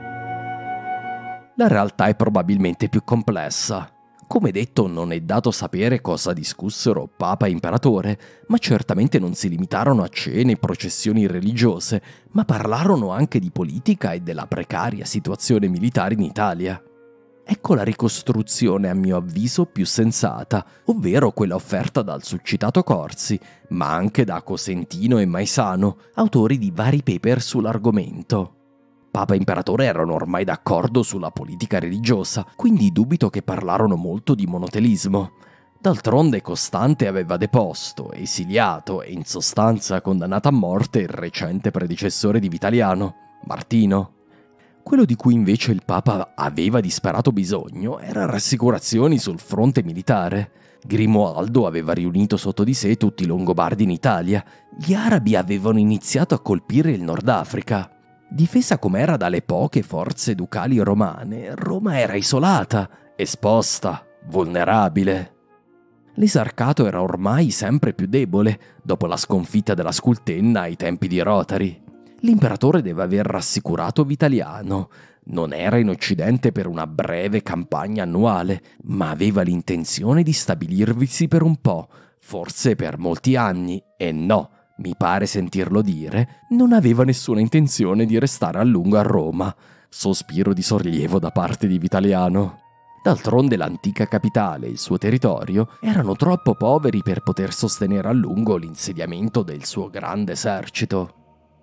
La realtà è probabilmente più complessa. Come detto, non è dato sapere cosa discussero Papa e Imperatore, ma certamente non si limitarono a cene e processioni religiose, ma parlarono anche di politica e della precaria situazione militare in Italia. Ecco la ricostruzione a mio avviso più sensata, ovvero quella offerta dal succitato Corsi, ma anche da Cosentino e Maisano, autori di vari paper sull'argomento. Papa e imperatore erano ormai d'accordo sulla politica religiosa, quindi dubito che parlarono molto di monotelismo. D'altronde Costante aveva deposto, esiliato e in sostanza condannato a morte il recente predecessore di Vitaliano, Martino. Quello di cui invece il Papa aveva disperato bisogno era rassicurazioni sul fronte militare. Grimoaldo aveva riunito sotto di sé tutti i Longobardi in Italia. Gli arabi avevano iniziato a colpire il Nord Africa. Difesa com'era dalle poche forze ducali romane, Roma era isolata, esposta, vulnerabile. L'esarcato era ormai sempre più debole, dopo la sconfitta della Scultenna ai tempi di Rotari. L'imperatore deve aver rassicurato Vitaliano. Non era in Occidente per una breve campagna annuale, ma aveva l'intenzione di stabilirvisi per un po', forse per molti anni, e no, mi pare sentirlo dire, non aveva nessuna intenzione di restare a lungo a Roma. Sospiro di sollievo da parte di Vitaliano. D'altronde l'antica capitale e il suo territorio erano troppo poveri per poter sostenere a lungo l'insediamento del suo grande esercito.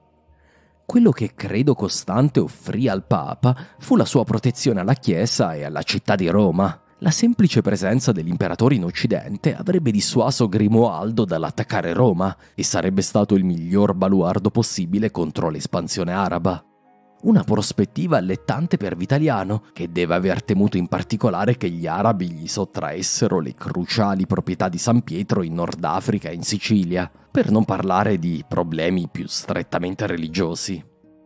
Quello che credo Costante offrì al Papa fu la sua protezione alla Chiesa e alla città di Roma. La semplice presenza dell'imperatore in Occidente avrebbe dissuaso Grimoaldo dall'attaccare Roma e sarebbe stato il miglior baluardo possibile contro l'espansione araba. Una prospettiva allettante per Vitaliano, che deve aver temuto in particolare che gli arabi gli sottraessero le cruciali proprietà di San Pietro in Nord Africa e in Sicilia, per non parlare di problemi più strettamente religiosi.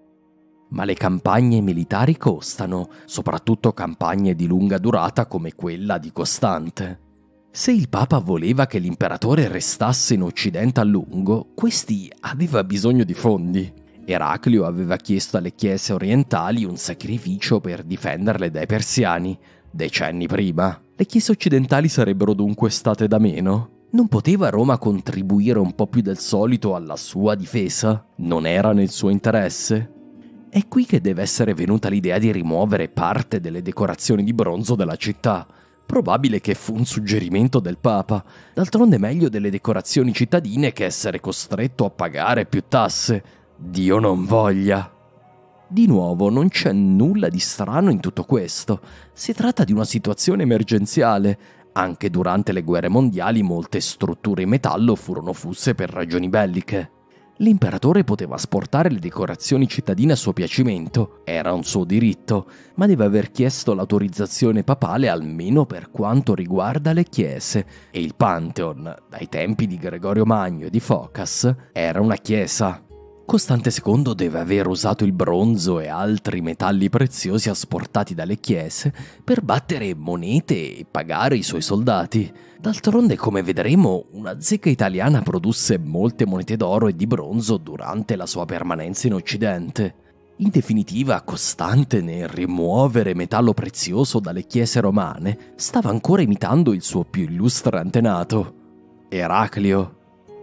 Ma le campagne militari costano, soprattutto campagne di lunga durata come quella di Costante. Se il Papa voleva che l'imperatore restasse in Occidente a lungo, questi aveva bisogno di fondi. Eraclio aveva chiesto alle chiese orientali un sacrificio per difenderle dai persiani. Decenni prima, le chiese occidentali sarebbero dunque state da meno? Non poteva Roma contribuire un po' più del solito alla sua difesa? Non era nel suo interesse? È qui che deve essere venuta l'idea di rimuovere parte delle decorazioni di bronzo della città. Probabile che fu un suggerimento del Papa. D'altronde meglio delle decorazioni cittadine che essere costretto a pagare più tasse. Dio non voglia. Di nuovo, non c'è nulla di strano in tutto questo. Si tratta di una situazione emergenziale. Anche durante le guerre mondiali molte strutture in metallo furono fusse per ragioni belliche. L'imperatore poteva asportare le decorazioni cittadine a suo piacimento, era un suo diritto, ma deve aver chiesto l'autorizzazione papale almeno per quanto riguarda le chiese, e il Pantheon, dai tempi di Gregorio Magno e di Focas, era una chiesa. Costante secondo deve aver usato il bronzo e altri metalli preziosi asportati dalle chiese per battere monete e pagare i suoi soldati. D'altronde, come vedremo, una zecca italiana produsse molte monete d'oro e di bronzo durante la sua permanenza in Occidente. In definitiva, Costante, nel rimuovere metallo prezioso dalle chiese romane, stava ancora imitando il suo più illustre antenato, Eraclio.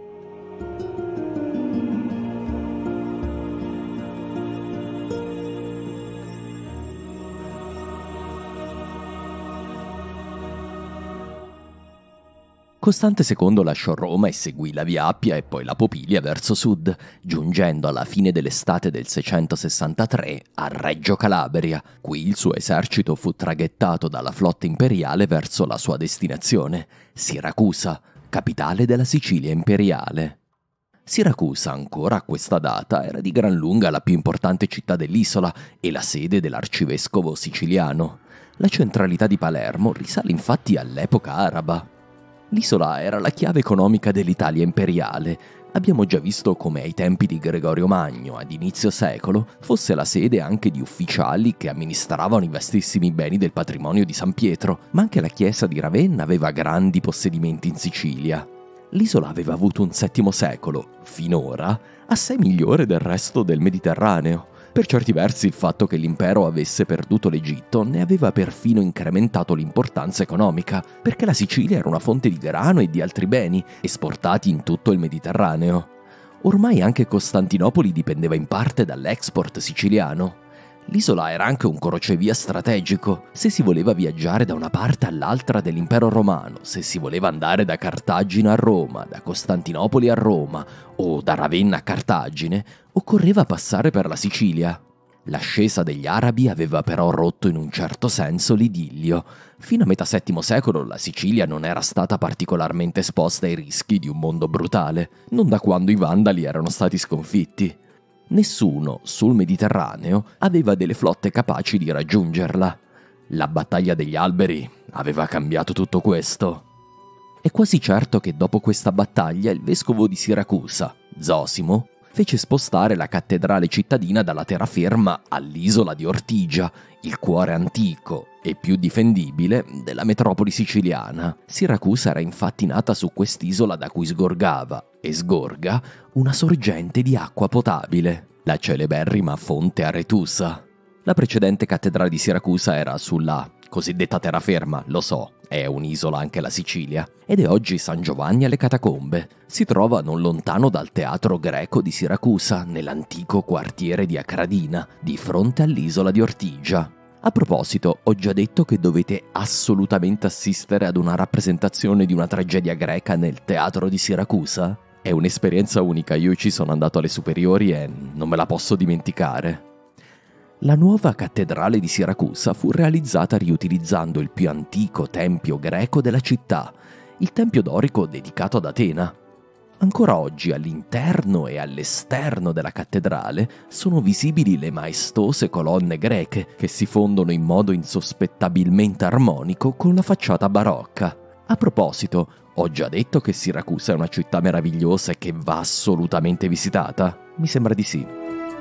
Costante secondo lasciò Roma e seguì la Via Appia e poi la Popilia verso sud, giungendo alla fine dell'estate del seicentosessantatré a Reggio Calabria. Qui il suo esercito fu traghettato dalla flotta imperiale verso la sua destinazione, Siracusa, capitale della Sicilia imperiale. Siracusa, ancora a questa data, era di gran lunga la più importante città dell'isola e la sede dell'arcivescovo siciliano. La centralità di Palermo risale infatti all'epoca araba. L'isola era la chiave economica dell'Italia imperiale. Abbiamo già visto come ai tempi di Gregorio Magno, ad inizio secolo, fosse la sede anche di ufficiali che amministravano i vastissimi beni del patrimonio di San Pietro, ma anche la chiesa di Ravenna aveva grandi possedimenti in Sicilia. L'isola aveva avuto un settimo secolo, finora, assai migliore del resto del Mediterraneo. Per certi versi il fatto che l'impero avesse perduto l'Egitto ne aveva perfino incrementato l'importanza economica, perché la Sicilia era una fonte di grano e di altri beni, esportati in tutto il Mediterraneo. Ormai anche Costantinopoli dipendeva in parte dall'export siciliano. L'isola era anche un crocevia strategico. Se si voleva viaggiare da una parte all'altra dell'impero romano, se si voleva andare da Cartagine a Roma, da Costantinopoli a Roma o da Ravenna a Cartagine, occorreva passare per la Sicilia. L'ascesa degli arabi aveva però rotto in un certo senso l'idillio. Fino a metà settimo secolo la Sicilia non era stata particolarmente esposta ai rischi di un mondo brutale, non da quando i Vandali erano stati sconfitti. Nessuno sul Mediterraneo aveva delle flotte capaci di raggiungerla. La battaglia degli alberi aveva cambiato tutto questo. È quasi certo che dopo questa battaglia il vescovo di Siracusa, Zosimo, fece spostare la cattedrale cittadina dalla terraferma all'isola di Ortigia, il cuore antico e più difendibile della metropoli siciliana. Siracusa era infatti nata su quest'isola da cui sgorgava, e sgorga, una sorgente di acqua potabile, la celeberrima fonte Aretusa. La precedente cattedrale di Siracusa era sulla cosiddetta terraferma, lo so, è un'isola anche la Sicilia, ed è oggi San Giovanni alle Catacombe. Si trova non lontano dal teatro greco di Siracusa, nell'antico quartiere di Acradina, di fronte all'isola di Ortigia. A proposito, ho già detto che dovete assolutamente assistere ad una rappresentazione di una tragedia greca nel teatro di Siracusa. È un'esperienza unica, io ci sono andato alle superiori e non me la posso dimenticare. La nuova cattedrale di Siracusa fu realizzata riutilizzando il più antico tempio greco della città, il tempio dorico dedicato ad Atena. Ancora oggi all'interno e all'esterno della cattedrale sono visibili le maestose colonne greche che si fondono in modo insospettabilmente armonico con la facciata barocca. A proposito, ho già detto che Siracusa è una città meravigliosa e che va assolutamente visitata? Mi sembra di sì.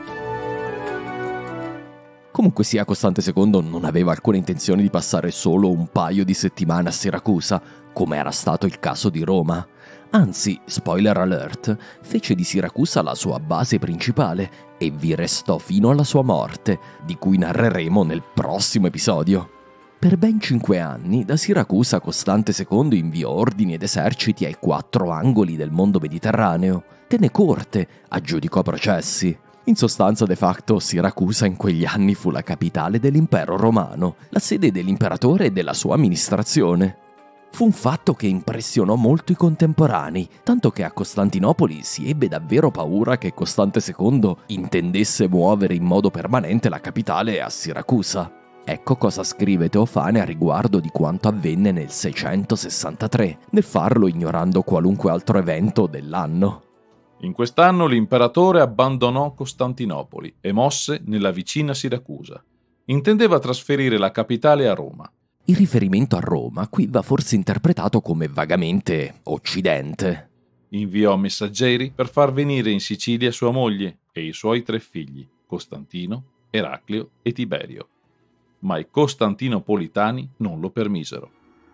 Comunque sia, Costante secondo non aveva alcuna intenzione di passare solo un paio di settimane a Siracusa, come era stato il caso di Roma. Anzi, spoiler alert, fece di Siracusa la sua base principale e vi restò fino alla sua morte, di cui narreremo nel prossimo episodio. Per ben cinque anni, da Siracusa Costante secondo inviò ordini ed eserciti ai quattro angoli del mondo mediterraneo, tenne corte, aggiudicò processi. In sostanza, de facto, Siracusa in quegli anni fu la capitale dell'impero romano, la sede dell'imperatore e della sua amministrazione. Fu un fatto che impressionò molto i contemporanei, tanto che a Costantinopoli si ebbe davvero paura che Costante secondo intendesse muovere in modo permanente la capitale a Siracusa. Ecco cosa scrive Teofane a riguardo di quanto avvenne nel seicentosessantatré, nel farlo ignorando qualunque altro evento dell'anno. In quest'anno l'imperatore abbandonò Costantinopoli e mosse nella vicina Siracusa. Intendeva trasferire la capitale a Roma. Il riferimento a Roma qui va forse interpretato come vagamente occidente. Inviò messaggeri per far venire in Sicilia sua moglie e i suoi tre figli, Costantino, Eraclio e Tiberio. Ma i costantinopolitani non lo permisero.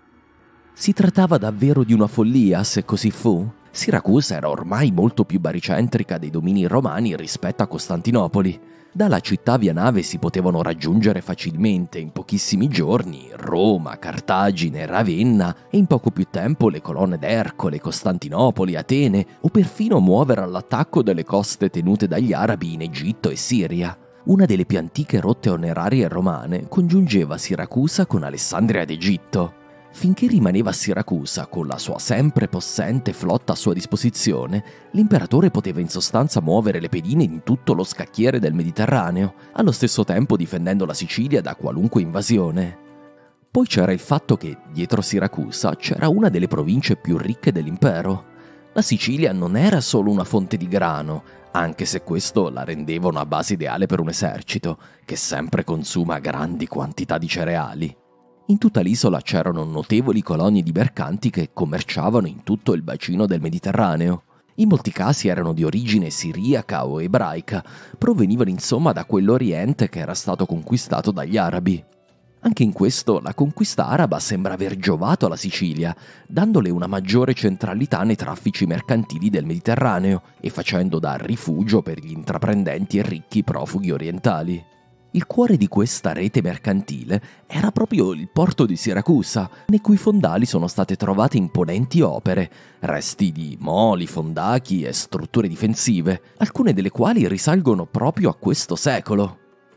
Si trattava davvero di una follia, se così fu? Siracusa era ormai molto più baricentrica dei domini romani rispetto a Costantinopoli. Dalla città via nave si potevano raggiungere facilmente in pochissimi giorni Roma, Cartagine, Ravenna e in poco più tempo le colonne d'Ercole, Costantinopoli, Atene o perfino muovere all'attacco delle coste tenute dagli arabi in Egitto e Siria. Una delle più antiche rotte onerarie romane congiungeva Siracusa con Alessandria d'Egitto. Finché rimaneva a Siracusa con la sua sempre possente flotta a sua disposizione, l'imperatore poteva in sostanza muovere le pedine in tutto lo scacchiere del Mediterraneo, allo stesso tempo difendendo la Sicilia da qualunque invasione. Poi c'era il fatto che, dietro Siracusa, c'era una delle province più ricche dell'impero. La Sicilia non era solo una fonte di grano, anche se questo la rendeva una base ideale per un esercito, che sempre consuma grandi quantità di cereali. In tutta l'isola c'erano notevoli colonie di mercanti che commerciavano in tutto il bacino del Mediterraneo. In molti casi erano di origine siriaca o ebraica, provenivano insomma da quell'Oriente che era stato conquistato dagli arabi. Anche in questo la conquista araba sembra aver giovato alla Sicilia, dandole una maggiore centralità nei traffici mercantili del Mediterraneo e facendo da rifugio per gli intraprendenti e ricchi profughi orientali. Il cuore di questa rete mercantile era proprio il porto di Siracusa, nei cui fondali sono state trovate imponenti opere, resti di moli, fondaki e strutture difensive, alcune delle quali risalgono proprio a questo secolo.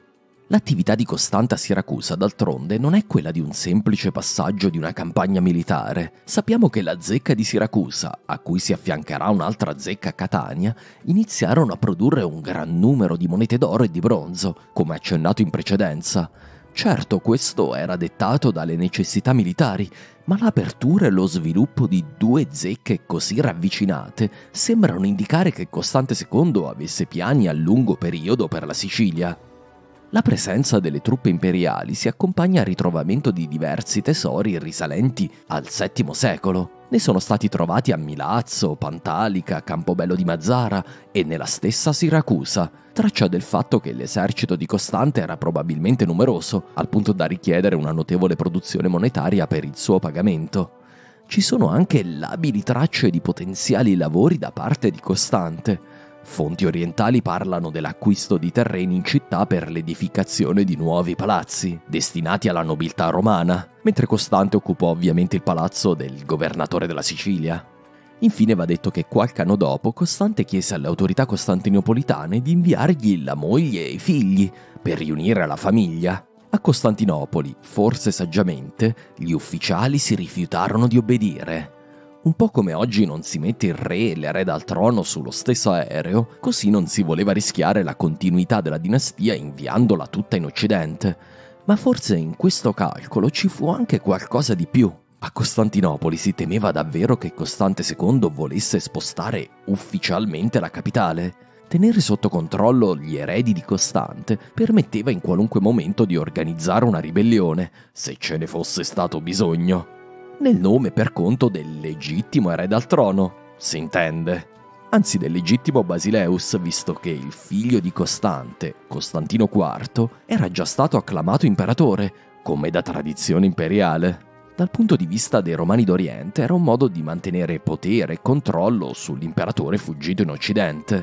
L'attività di Costante a Siracusa, d'altronde, non è quella di un semplice passaggio di una campagna militare. Sappiamo che la zecca di Siracusa, a cui si affiancherà un'altra zecca a Catania, iniziarono a produrre un gran numero di monete d'oro e di bronzo, come accennato in precedenza. Certo, questo era dettato dalle necessità militari, ma l'apertura e lo sviluppo di due zecche così ravvicinate sembrano indicare che Costante secondo avesse piani a lungo periodo per la Sicilia. La presenza delle truppe imperiali si accompagna al ritrovamento di diversi tesori risalenti al settimo secolo. Ne sono stati trovati a Milazzo, Pantalica, Campobello di Mazara e nella stessa Siracusa, traccia del fatto che l'esercito di Costante era probabilmente numeroso, al punto da richiedere una notevole produzione monetaria per il suo pagamento. Ci sono anche labili tracce di potenziali lavori da parte di Costante. Fonti orientali parlano dell'acquisto di terreni in città per l'edificazione di nuovi palazzi, destinati alla nobiltà romana, mentre Costante occupò ovviamente il palazzo del governatore della Sicilia. Infine va detto che qualche anno dopo Costante chiese alle autorità costantinopolitane di inviargli la moglie e i figli per riunire la famiglia. A Costantinopoli, forse saggiamente, gli ufficiali si rifiutarono di obbedire. Un po' come oggi non si mette il re e l'erede al trono sullo stesso aereo, così non si voleva rischiare la continuità della dinastia inviandola tutta in Occidente. Ma forse in questo calcolo ci fu anche qualcosa di più. A Costantinopoli si temeva davvero che Costante secondo volesse spostare ufficialmente la capitale. Tenere sotto controllo gli eredi di Costante permetteva in qualunque momento di organizzare una ribellione, se ce ne fosse stato bisogno. Nel nome per conto del legittimo erede al trono, si intende. Anzi del legittimo Basileus, visto che il figlio di Costante, Costantino quarto, era già stato acclamato imperatore, come da tradizione imperiale. Dal punto di vista dei Romani d'Oriente era un modo di mantenere potere e controllo sull'imperatore fuggito in Occidente.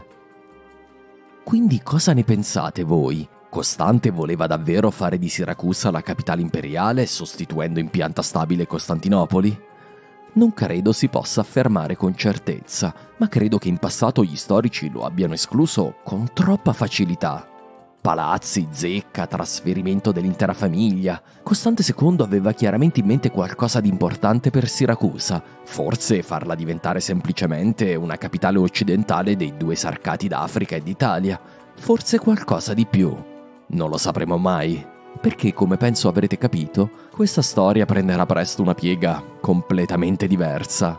Quindi cosa ne pensate voi? Costante voleva davvero fare di Siracusa la capitale imperiale, sostituendo in pianta stabile Costantinopoli? Non credo si possa affermare con certezza, ma credo che in passato gli storici lo abbiano escluso con troppa facilità. Palazzi, zecca, trasferimento dell'intera famiglia. Costante secondo aveva chiaramente in mente qualcosa di importante per Siracusa, forse farla diventare semplicemente una capitale occidentale dei due sarcati d'Africa e d'Italia, forse qualcosa di più. Non lo sapremo mai, perché come penso avrete capito, questa storia prenderà presto una piega completamente diversa.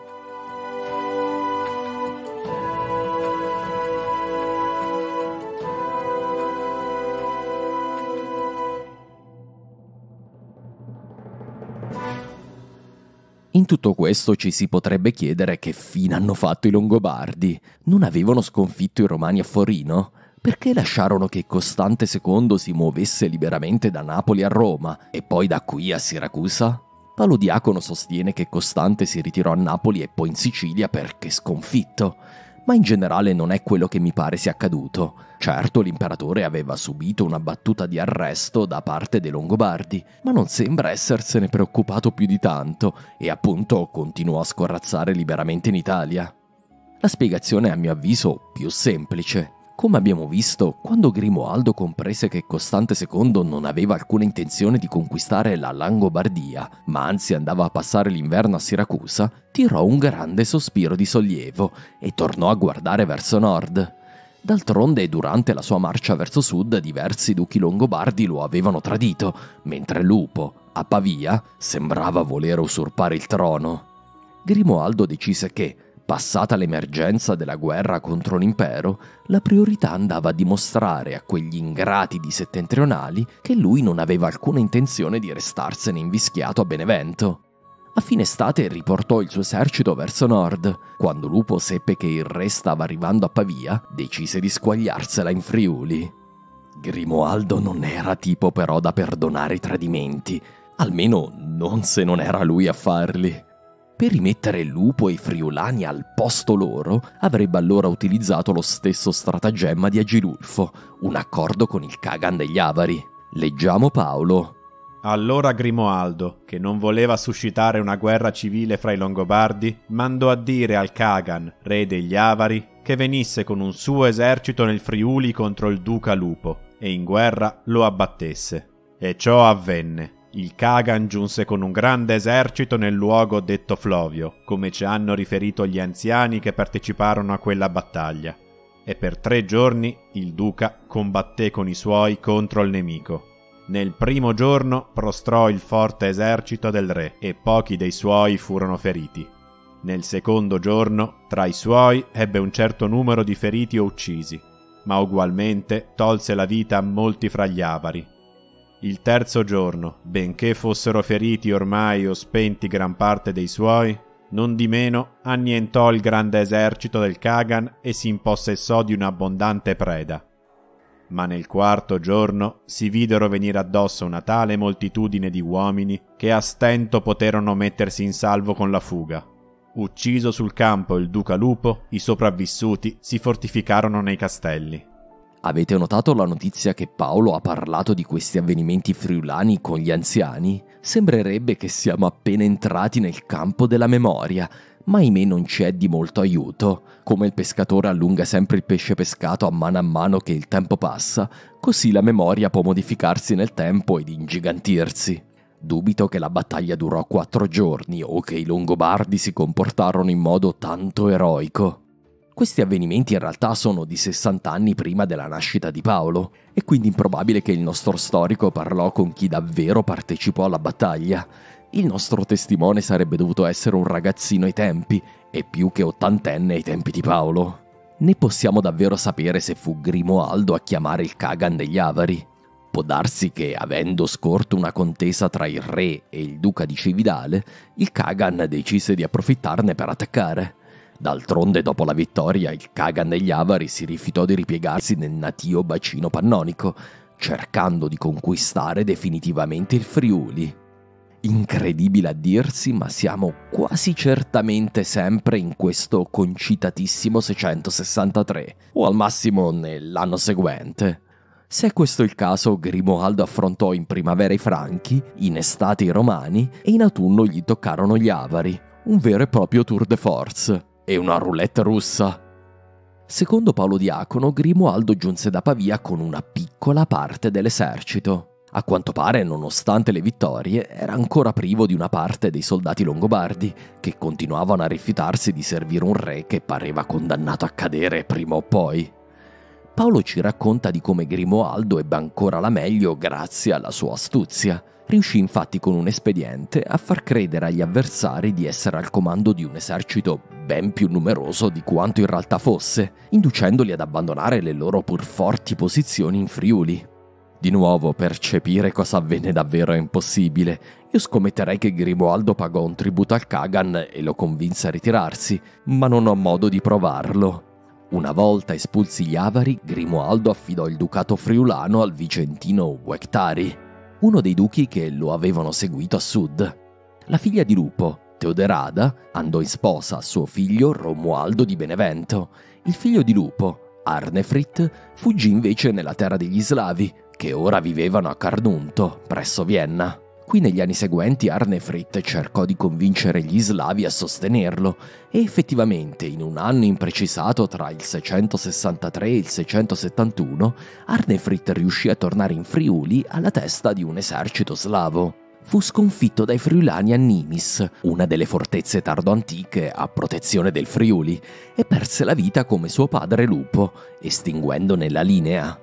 In tutto questo ci si potrebbe chiedere che fine hanno fatto i Longobardi. Non avevano sconfitto i Romani a Forino? Perché lasciarono che Costante secondo si muovesse liberamente da Napoli a Roma e poi da qui a Siracusa? Paolo Diacono sostiene che Costante si ritirò a Napoli e poi in Sicilia perché sconfitto, ma in generale non è quello che mi pare sia accaduto. Certo, l'imperatore aveva subito una battuta di arresto da parte dei Longobardi, ma non sembra essersene preoccupato più di tanto e appunto continuò a scorrazzare liberamente in Italia. La spiegazione è a mio avviso più semplice. Come abbiamo visto, quando Grimoaldo comprese che Costante secondo non aveva alcuna intenzione di conquistare la Langobardia, ma anzi andava a passare l'inverno a Siracusa, tirò un grande sospiro di sollievo e tornò a guardare verso nord. D'altronde, durante la sua marcia verso sud, diversi duchi longobardi lo avevano tradito, mentre Lupo, a Pavia, sembrava voler usurpare il trono. Grimoaldo decise che, passata l'emergenza della guerra contro l'impero, la priorità andava a dimostrare a quegli ingrati di settentrionali che lui non aveva alcuna intenzione di restarsene invischiato a Benevento. A fine estate riportò il suo esercito verso nord. Quando Lupo seppe che il re stava arrivando a Pavia, decise di squagliarsela in Friuli. Grimoaldo non era tipo però da perdonare i tradimenti, almeno non se non era lui a farli. Per rimettere Lupo e i friulani al posto loro, avrebbe allora utilizzato lo stesso stratagemma di Agilulfo, un accordo con il Kagan degli Avari. Leggiamo Paolo. Allora Grimoaldo, che non voleva suscitare una guerra civile fra i Longobardi, mandò a dire al Kagan, re degli Avari, che venisse con un suo esercito nel Friuli contro il duca Lupo, e in guerra lo abbattesse. E ciò avvenne. Il Kagan giunse con un grande esercito nel luogo detto Flovio, come ci hanno riferito gli anziani che parteciparono a quella battaglia, e per tre giorni il duca combatté con i suoi contro il nemico. Nel primo giorno prostrò il forte esercito del re e pochi dei suoi furono feriti. Nel secondo giorno, tra i suoi, ebbe un certo numero di feriti o uccisi, ma ugualmente tolse la vita a molti fra gli avari. Il terzo giorno, benché fossero feriti ormai o spenti gran parte dei suoi, nondimeno annientò il grande esercito del Kagan e si impossessò di un'abbondante preda. Ma nel quarto giorno si videro venire addosso una tale moltitudine di uomini che a stento poterono mettersi in salvo con la fuga. Ucciso sul campo il duca Lupo, i sopravvissuti si fortificarono nei castelli. Avete notato la notizia che Paolo ha parlato di questi avvenimenti friulani con gli anziani? Sembrerebbe che siamo appena entrati nel campo della memoria, ma ahimè non ci è di molto aiuto. Come il pescatore allunga sempre il pesce pescato a mano a mano che il tempo passa, così la memoria può modificarsi nel tempo ed ingigantirsi. Dubito che la battaglia durò quattro giorni o che i Longobardi si comportarono in modo tanto eroico. Questi avvenimenti in realtà sono di sessanta anni prima della nascita di Paolo, è quindi improbabile che il nostro storico parlò con chi davvero partecipò alla battaglia. Il nostro testimone sarebbe dovuto essere un ragazzino ai tempi, e più che ottantenne ai tempi di Paolo. Né possiamo davvero sapere se fu Grimoaldo a chiamare il Kagan degli Avari. Può darsi che, avendo scorto una contesa tra il re e il duca di Cividale, il Kagan decise di approfittarne per attaccare. D'altronde, dopo la vittoria, il Kagan degli Avari si rifiutò di ripiegarsi nel natio bacino pannonico, cercando di conquistare definitivamente il Friuli. Incredibile a dirsi, ma siamo quasi certamente sempre in questo concitatissimo seicentosessantatré, o al massimo nell'anno seguente. Se è questo il caso, Grimoaldo affrontò in primavera i Franchi, in estate i Romani e in autunno gli toccarono gli Avari, un vero e proprio tour de force. E una roulette russa. Secondo Paolo Diacono, Grimoaldo giunse da Pavia con una piccola parte dell'esercito. A quanto pare, nonostante le vittorie, era ancora privo di una parte dei soldati longobardi, che continuavano a rifiutarsi di servire un re che pareva condannato a cadere prima o poi. Paolo ci racconta di come Grimoaldo ebbe ancora la meglio grazie alla sua astuzia. Riuscì infatti con un espediente a far credere agli avversari di essere al comando di un esercito ben più numeroso di quanto in realtà fosse, inducendoli ad abbandonare le loro pur forti posizioni in Friuli. Di nuovo, percepire cosa avvenne davvero è impossibile. Io scommetterei che Grimoaldo pagò un tributo al Kagan e lo convinse a ritirarsi, ma non ho modo di provarlo. Una volta espulsi gli Avari, Grimoaldo affidò il ducato friulano al vicentino Uectari, uno dei duchi che lo avevano seguito a sud. La figlia di Lupo, Teoderada, andò in sposa a suo figlio Romualdo di Benevento. Il figlio di Lupo, Arnefrit, fuggì invece nella terra degli Slavi, che ora vivevano a Carnunto, presso Vienna. Qui negli anni seguenti Arnefrit cercò di convincere gli Slavi a sostenerlo e effettivamente in un anno imprecisato tra il seicentosessantatré e il seicentosettantuno Arnefrit riuscì a tornare in Friuli alla testa di un esercito slavo. Fu sconfitto dai friulani a Nimis, una delle fortezze tardoantiche a protezione del Friuli, e perse la vita come suo padre Lupo, estinguendone la linea.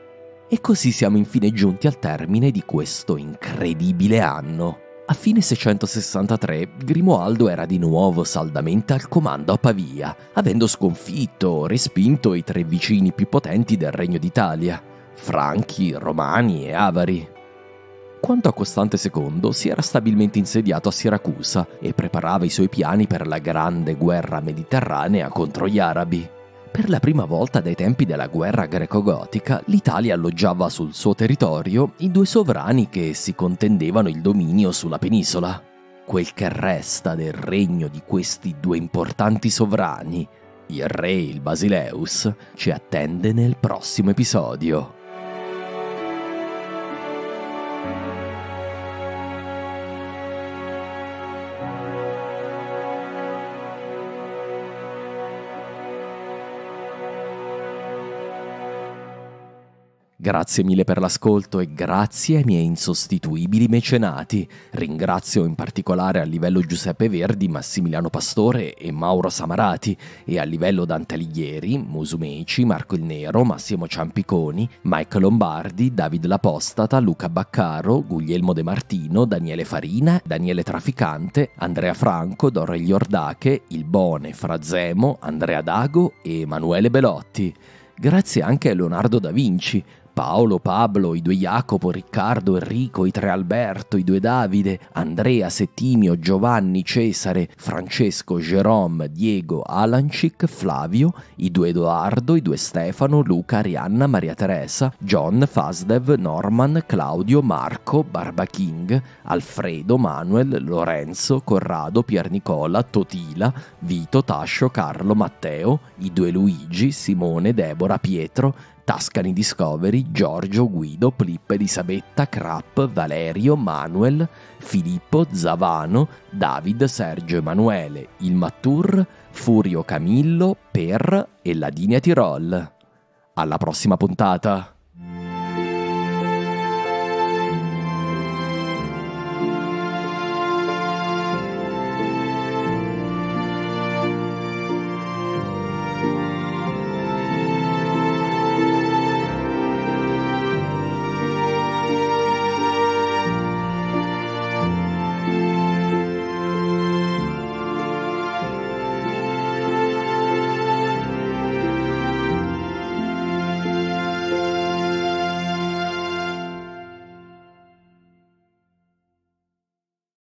E così siamo infine giunti al termine di questo incredibile anno. A fine seicentosessantatré Grimoaldo era di nuovo saldamente al comando a Pavia, avendo sconfitto o respinto i tre vicini più potenti del Regno d'Italia, Franchi, Romani e Avari. Quanto a Costante secondo, si era stabilmente insediato a Siracusa e preparava i suoi piani per la grande guerra mediterranea contro gli arabi. Per la prima volta dai tempi della guerra greco-gotica, l'Italia alloggiava sul suo territorio i due sovrani che si contendevano il dominio sulla penisola. Quel che resta del regno di questi due importanti sovrani, il re e il Basileus, ci attende nel prossimo episodio. Grazie mille per l'ascolto e grazie ai miei insostituibili mecenati. Ringrazio in particolare a livello Giuseppe Verdi, Massimiliano Pastore e Mauro Samarati, e a livello Dante Alighieri, Musumeci, Marco il Nero, Massimo Ciampiconi, Mike Lombardi, David L'Apostata, Luca Baccaro, Guglielmo De Martino, Daniele Farina, Daniele Traficante, Andrea Franco, Dorelli Ordache, Il Bone, Frazemo, Andrea Dago e Emanuele Belotti. Grazie anche a Leonardo da Vinci, Paolo, Pablo, i due Jacopo, Riccardo, Enrico, i tre Alberto, i due Davide, Andrea, Settimio, Giovanni, Cesare, Francesco, Jerome, Diego, Alancic, Flavio, i due Edoardo, i due Stefano, Luca, Arianna, Maria Teresa, John, Fasdev, Norman, Claudio, Marco, Barba King, Alfredo, Manuel, Lorenzo, Corrado, Pier Nicola, Totila, Vito, Tascio, Carlo, Matteo, i due Luigi, Simone, Deborah, Pietro, Tascani Discovery, Giorgio, Guido, Plippe, Elisabetta, Krapp, Valerio, Manuel, Filippo, Zavano, David, Sergio, Emanuele, Il Mattur, Furio, Camillo, Per e Ladinia Tirol. Alla prossima puntata!